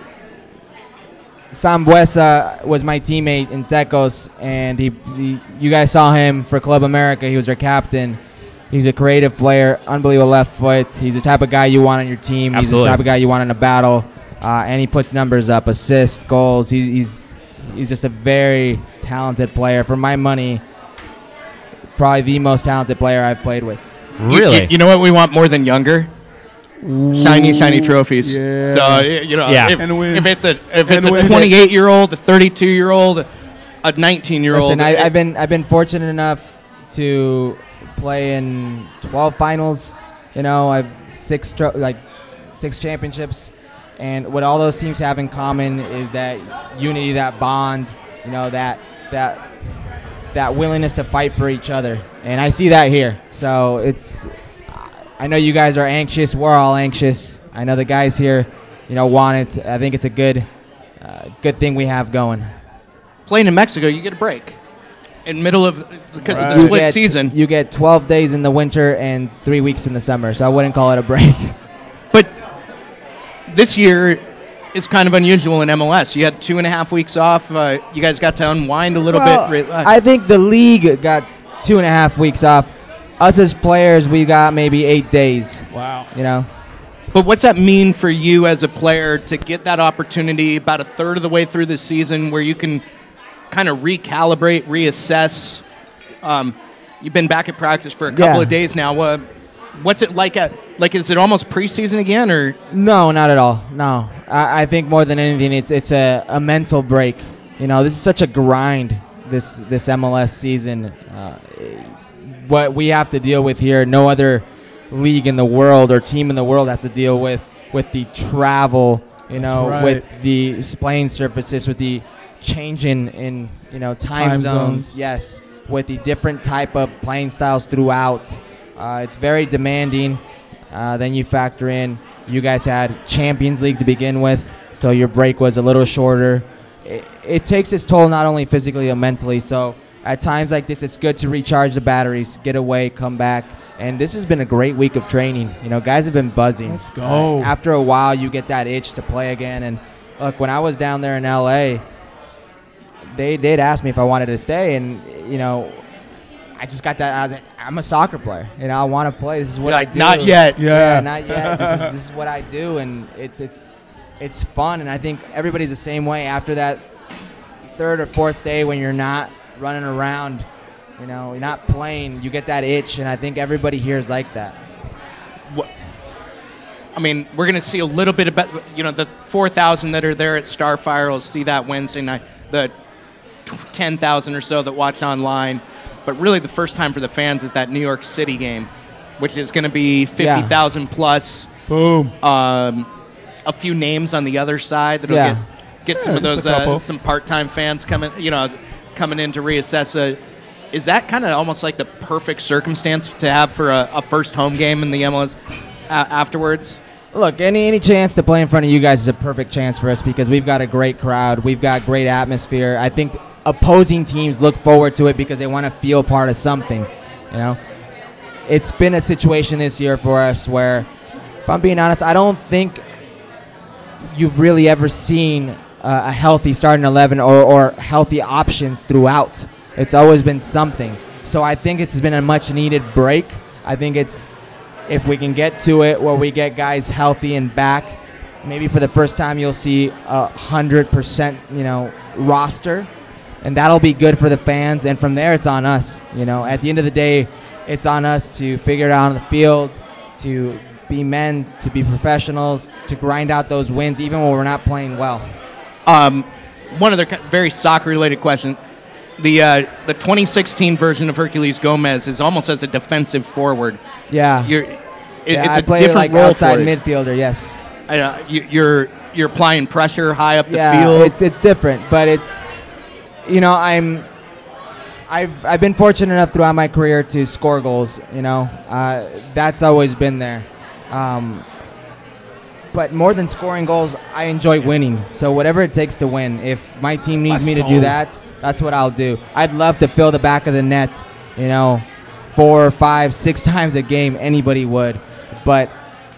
Sambuesa was my teammate in Tecos, and he, he, you guys saw him for Club America. He was our captain. He's a creative player, unbelievable left foot. He's the type of guy you want on your team. He's Absolutely. the type of guy you want in a battle, uh, and he puts numbers up, assists, goals. He's, he's he's just a very talented player. For my money, probably the most talented player I've played with. You- Really? You, you know what we want more than younger? Shiny, shiny trophies. Yeah. So y- you know, Yeah. if, And wins. if it's a if And it's wins. a twenty-eight year old, a thirty-two year old, a nineteen year old. Listen, I, I've been I've been fortunate enough to play in twelve finals. You know, I've six tro- like six championships, and what all those teams have in common is that unity, that bond. You know, that that that willingness to fight for each other, and I see that here. So it's. I know you guys are anxious. We're all anxious. I know the guys here, you know, want it. I think it's a good, uh, good thing we have going. playing in Mexico, you get a break in middle of because of Right. the You split get- season. You get twelve days in the winter and three weeks in the summer, so I wouldn't call it a break. But this year is kind of unusual in M L S. You had two and a half weeks off. Uh, you guys got to unwind a little Well, bit. Re- I think the league got two and a half weeks off. Us as players, we got maybe eight days. Wow. You know, But what's that mean for you as a player to get that opportunity about a third of the way through the season where you can kind of recalibrate, reassess? Um, you've been back at practice for a couple Yeah. of days now. Uh, what's it like? At, like, is it almost preseason again, or no, not at all. No, I, I think more than anything, it's it's a, a mental break. You know, this is such a grind. This this M L S season, uh, what we have to deal with here, no other league in the world or team in the world has to deal with with the travel. You know, right. with the playing surfaces, with the changing in you know time, Time zones. zones. Yes, with the different type of playing styles throughout. Uh, it's very demanding. Uh, then you factor in you guys had Champions League to begin with, so your break was a little shorter. It, it takes its toll not only physically but mentally. So at times like this, it's good to recharge the batteries, get away, come back. And this has been a great week of training. You know, guys have been buzzing. Let's go. Uh, after a while, you get that itch to play again. And look, when I was down there in L A, they did ask me if I wanted to stay, and you know, I just got that. I, I'm a soccer player. You know, I want to play. This is what You're I like, do. not yet? Yeah. not yet. This is this is what I do, and it's it's it's fun. And I think everybody's the same way after that third or fourth day when you're not running around. You know, you're not playing. You get that itch, and I think everybody here is like that. what? I mean, we're going to see a little bit about, you know, the four thousand that are there at Starfire will see that Wednesday night, the ten thousand or so that watch online. But really the first time for the fans is that New York City game, which is going to be fifty thousand plus. Boom. Um, a few names on the other side that'll Yeah. get, get some Yeah, of just those, a uh, couple. some part-time fans coming, you know, coming in to reassess. A, is that kind of almost like the perfect circumstance to have for a, a first home game in the M L S uh, afterwards? Look, any any chance to play in front of you guys is a perfect chance for us because we've got a great crowd. We've got great atmosphere. I think opposing teams look forward to it because they want to feel part of something. You know, it's been a situation this year for us where, if I'm being honest, I don't think you've really ever seen uh, a healthy starting eleven or, or healthy options throughout. It's always been something. So I think it's been a much needed break. I think it's, if we can get to it where we get guys healthy and back, maybe for the first time you'll see a hundred percent, you know, roster, and that'll be good for the fans. And from there, it's on us. You know, at the end of the day, it's on us to figure it out on the field, to be men, to be professionals, to grind out those wins, even when we're not playing well. Um, one other ki- very soccer-related question: the uh, the twenty sixteen version of Hercules Gomez is almost as a defensive forward. Yeah. You're, It, Yeah, it's I a play different like role outside for you. midfielder. Yes. I, uh, you, you're you're applying pressure high up the yeah, field. it's it's different, but it's you know I'm I've I've been fortunate enough throughout my career to score goals. You know, uh, that's always been there. Um, but more than scoring goals, I enjoy winning. So whatever it takes to win. If my team needs me to do that, that's what I'll do. I'd love to fill the back of the net. You know, four, five, six times a game. Anybody would, but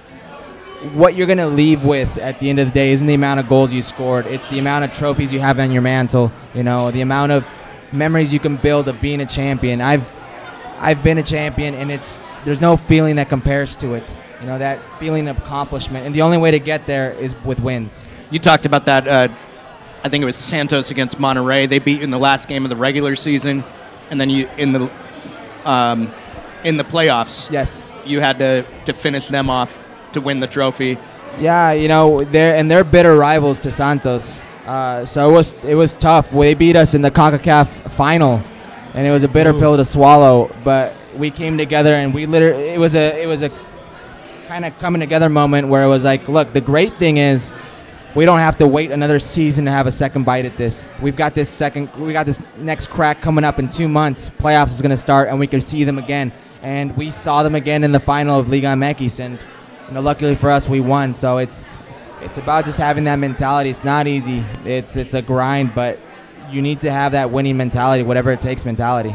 what you're going to leave with at the end of the day isn't the amount of goals you scored. It's the amount of trophies you have on your mantle, you know, the amount of memories you can build of being a champion. I've I've been a champion, and it's there's no feeling that compares to it. You know, that feeling of accomplishment. And the only way to get there is with wins. You talked about that. Uh, I think it was Santos against Monterrey. They beat you in the last game of the regular season, and then you in the um, in the playoffs. Yes. You had to, to finish them off to win the trophy. Yeah, you know, they're and they're bitter rivals to Santos. Uh, so it was it was tough. They beat us in the CONCACAF final, and it was a bitter Ooh. pill to swallow. But we came together, and we literally it was a it was a kind of coming together moment where it was like, look, the great thing is we don't have to wait another season to have a second bite at this. We've got this second, we got this next crack coming up in two months. Playoffs is going to start, and we can see them again. And we saw them again in the final of Liga M X, and you know, luckily for us, we won. So it's it's about just having that mentality. It's not easy. It's it's a grind, but you need to have that winning mentality, whatever it takes mentality.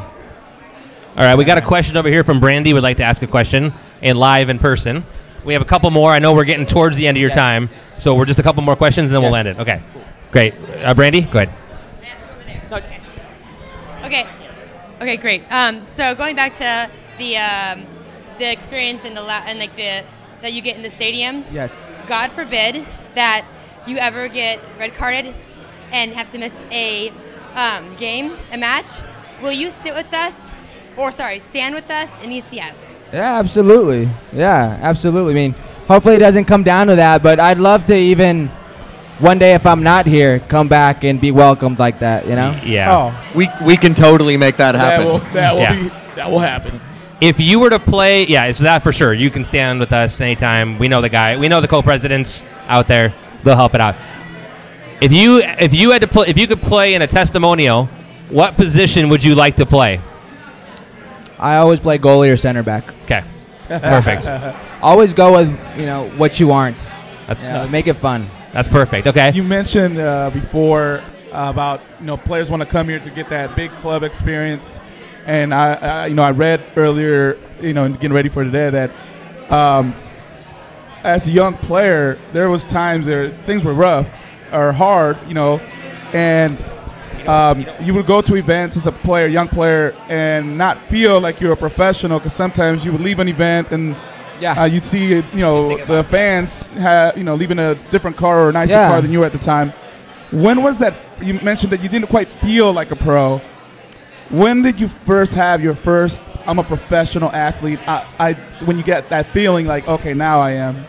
All right, we got a question over here from Brandy. Would like to ask a question and live in person. We have a couple more. I know we're getting towards the end of your Yes. time, so we're just a couple more questions, and then we'll Yes. end it. Okay, great. Uh, Brandy, go ahead. Okay. Okay. Okay. Great. Um, so going back to the um, the experience in the la- and like the that you get in the stadium. Yes. God forbid that you ever get red carded and have to miss a um, game, a match. Will you sit with us, or sorry, stand with us in E C S? Yeah, absolutely. Yeah, absolutely. I mean, hopefully it doesn't come down to that, but I'd love to even one day, if I'm not here, come back and be welcomed like that, you know? Yeah. Oh, We we can totally make that that happen. will that will Yeah. be that will happen. If you were to play, yeah, it's that for sure. You can stand with us anytime. We know the guy. We know the co-presidents out there. They'll help it out. If you if you had to play, if you could play in a testimonial, what position would you like to play? I always play goalie or center back. Okay, perfect. Always go with, you know, what you aren't. That's, You know, make it fun. that's perfect. Okay. You mentioned uh, before uh, about you know players want to come here to get that big club experience, and I, I you know I read earlier you know getting ready for today that um, as a young player there was times there things were rough or hard you know, and um, you would go to events as a player, young player, and not feel like you're a professional because sometimes you would leave an event and. Yeah. Uh, you'd see, you know, the fans have, you know, leaving a different car or a nicer Yeah. car than you were at the time. When was that? You mentioned that you didn't quite feel like a pro. When did you first have your first? I'm a professional athlete. I, I when you get that feeling like, okay, now I am.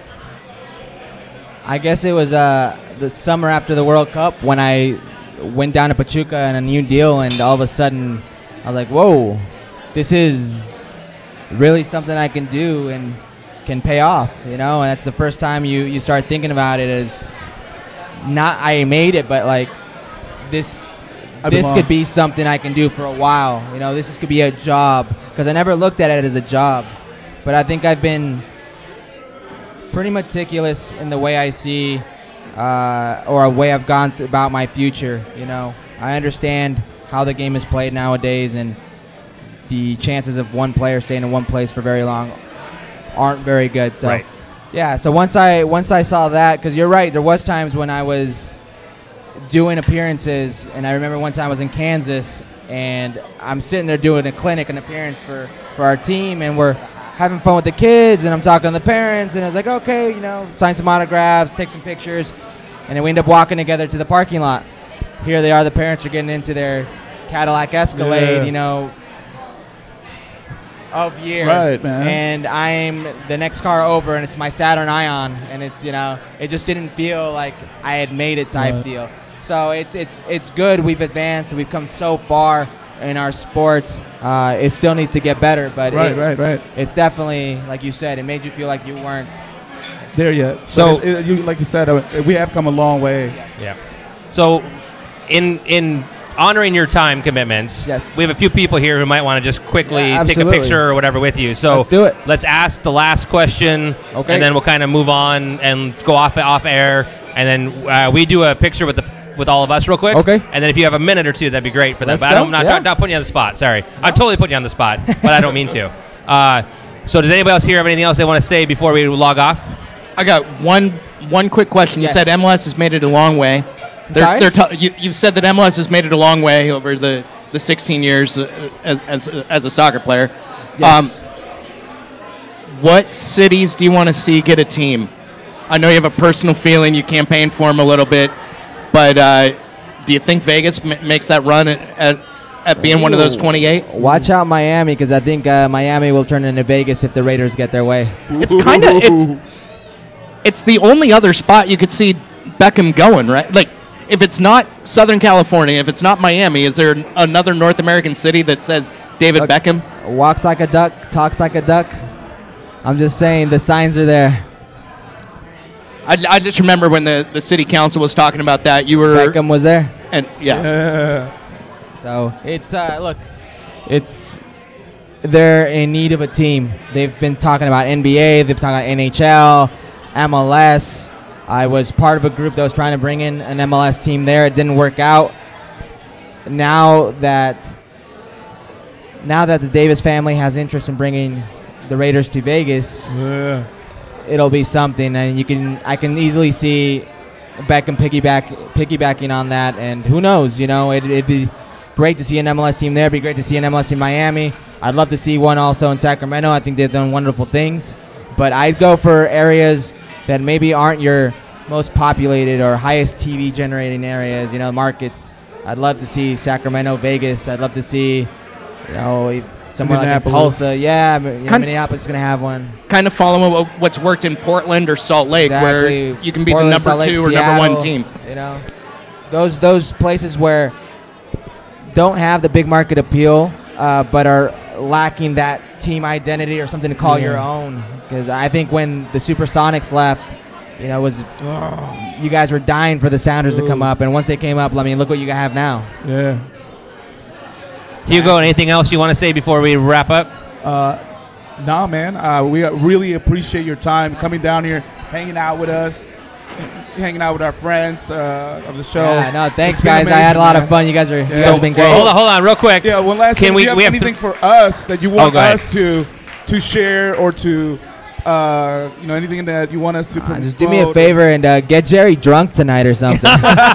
I guess it was uh, the summer after the World Cup when I went down to Pachuca in a new deal, and all of a sudden I was like, whoa, this is really something I can do and can pay off, you know? And that's the first time you, you start thinking about it as not I made it, but like this I this belong. could be something I can do for a while. You know, this is, could be a job, because I never looked at it as a job. But I think I've been pretty meticulous in the way I see uh, or a way I've gone th- about my future. You know, I understand how the game is played nowadays, and the chances of one player staying in one place for very long aren't very good. So, Right. yeah. So once I once I saw that, because you're right, there was times when I was doing appearances, and I remember one time I was in Kansas, and I'm sitting there doing a clinic, an appearance for for our team, and we're having fun with the kids, and I'm talking to the parents, and I was like, okay, you know, sign some autographs, take some pictures, and then we end up walking together to the parking lot. Here they are, the parents are getting into their Cadillac Escalade, Yeah. you know, of year. Right, man. And I'm the next car over, and it's my Saturn Ion, and it's, you know, it just didn't feel like I had made it type Right. deal. So it's it's it's good. We've advanced, and we've come so far, in our sports. Uh, it still needs to get better, but Right, it, right, right. it's definitely, like you said, it made you feel like you weren't. There yet. So- But it, it, you, like you said, uh, we have come a long way. Yeah. So, in in honoring your time commitments, Yes. we have a few people here who might want to just quickly Yeah, take a absolutely. picture or whatever with you. So Let's do it. Let's ask the last question, Okay. and then we'll kind of move on and go off off air, and then uh, we do a picture with the with all of us real quick. Okay. And then if you have a minute or two, that'd be great for that. Let's But I go. don't, I'm not, Yeah. not putting you on the spot. Sorry, I'm totally putting you on the spot, but I don't mean to. Uh, so does anybody else here have anything else they want to say before we log off? I got one one quick question. Yes. You said M L S has made it a long way. They're, Sorry? they're t- you, you've said that M L S has made it a long way over the, the sixteen years uh, as, as, as a soccer player. Yes. What cities do you want to see get a team? I know you have a personal feeling. You campaign for them a little bit, but uh, do you think Vegas m- makes that run at, at, at being one of those twenty-eight? Watch out, Miami, because I think uh, Miami will turn into Vegas if the Raiders get their way. It's kind of it's it's the only other spot you could see Beckham going, right? Like, if it's not Southern California, if it's not Miami, is there another North American city that says David Look, Beckham? Walks like a duck, talks like a duck. I'm just saying, the signs are there. I, I just remember when the, the city council was talking about that. You were Beckham was there. and yeah. Yeah. So it's uh, look, it's they're in need of a team. They've been talking about N B A, they've been talking about N H L, M L S. I was part of a group that was trying to bring in an M L S team there. It didn't work out. Now that now that the Davis family has interest in bringing the Raiders to Vegas, Yeah. it'll be something, and you can I can easily see Beckham piggyback piggybacking on that, and who knows, you know, it, it'd be great to see an M L S team there. It'd be great to see an M L S in Miami. I'd love to see one also in Sacramento. I think they've done wonderful things, but I'd go for areas that maybe aren't your most populated or highest T V generating areas, you know, markets. I'd love to see Sacramento, Vegas. I'd love to see, you know, if somewhere like in Minneapolis. Tulsa. Yeah, you know, Kind- Minneapolis is going to have one. Kind of following what- what's worked in Portland or Salt Lake, where Exactly. you can be Portland, the Salt number Lake, two or number one Seattle, team. You know, those those places where don't have the big market appeal, uh, but are lacking that team identity or something to call Yeah. your own. Because I think when the Supersonics left, you know, it was you guys were dying for the Sounders to come Ooh. up, and once they came up, I mean, look what you have now. Yeah. Hugo, anything else you want to say before we wrap up? Uh, nah, man. Uh, we uh, really appreciate your time coming down here, hanging out with us, hanging out with our friends uh, of the show. Yeah, no, thanks It's been guys. I had a amazing, lot man. of fun. You guys are you Yeah. guys have been great. Hold on, hold on, real quick. Yeah, one last Can thing. we- Do you have we have anything to- for us that you Oh, want go ahead. us to to share or to, uh, you know, anything that you want us to Uh, promote? just do me a favor and uh, get Jerry drunk tonight or something.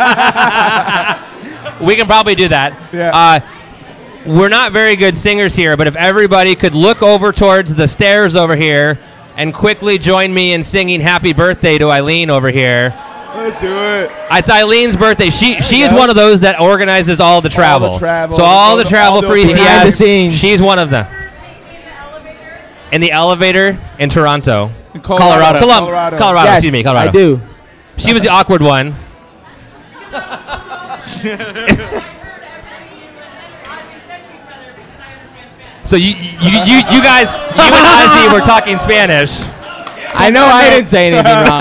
We can probably do that. Yeah. Uh, we're not very good singers here, but if everybody could look over towards the stairs over here and quickly join me in singing happy birthday to Eileen over here. Let's do it. It's Eileen's birthday. She she you is go. one of those that organizes all the travel. travel, So all the all travel the- for E C Behind the S. scenes. She's one of them. In the elevator in Toronto. In Colorado. Colum- Colorado. Colorado, Yes, excuse me, Colorado. I do. She was the awkward one. So you you, you you guys, you and Ozzy were talking Spanish. I know I didn't say anything wrong.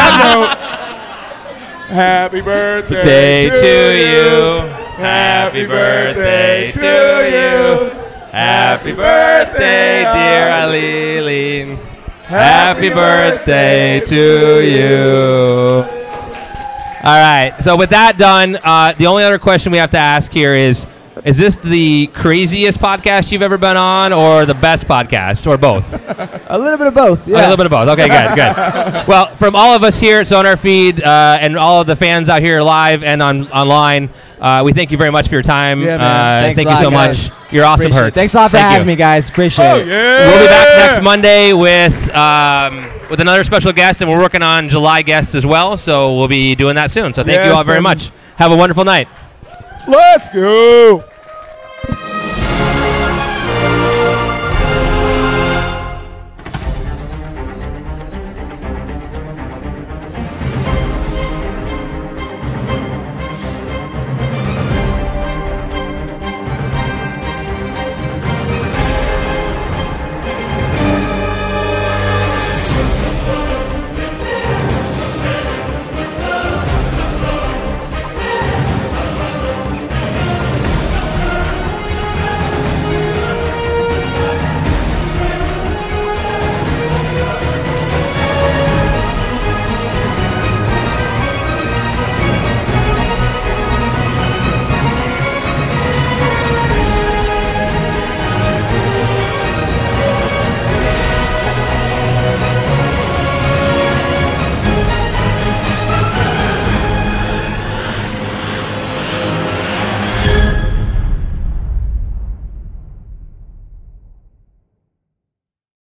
Happy birthday Day to, to you. you. Happy birthday to you. Happy birthday, dear Eileen. Happy birthday to you. All right. So with that done, uh, the only other question we have to ask here is: is this the craziest podcast you've ever been on, or the best podcast, or both? A little bit of both. Okay, Yeah. a little bit of both. Okay, good, good. Well, from all of us here at Sonar Feed uh, and all of the fans out here live and on online, uh, we thank you very much for your time. Yeah, man. Uh, Thanks thank a you lot, so guys. much. You're awesome, Appreciate it. Hurt. Thanks a lot for Thank having you. me, guys. Appreciate Oh, it. yeah. We'll be back next Monday with um, with another special guest, and we're working on July guests as well. So we'll be doing that soon. So thank you Yes, all very and- much. Have a wonderful night. Let's go.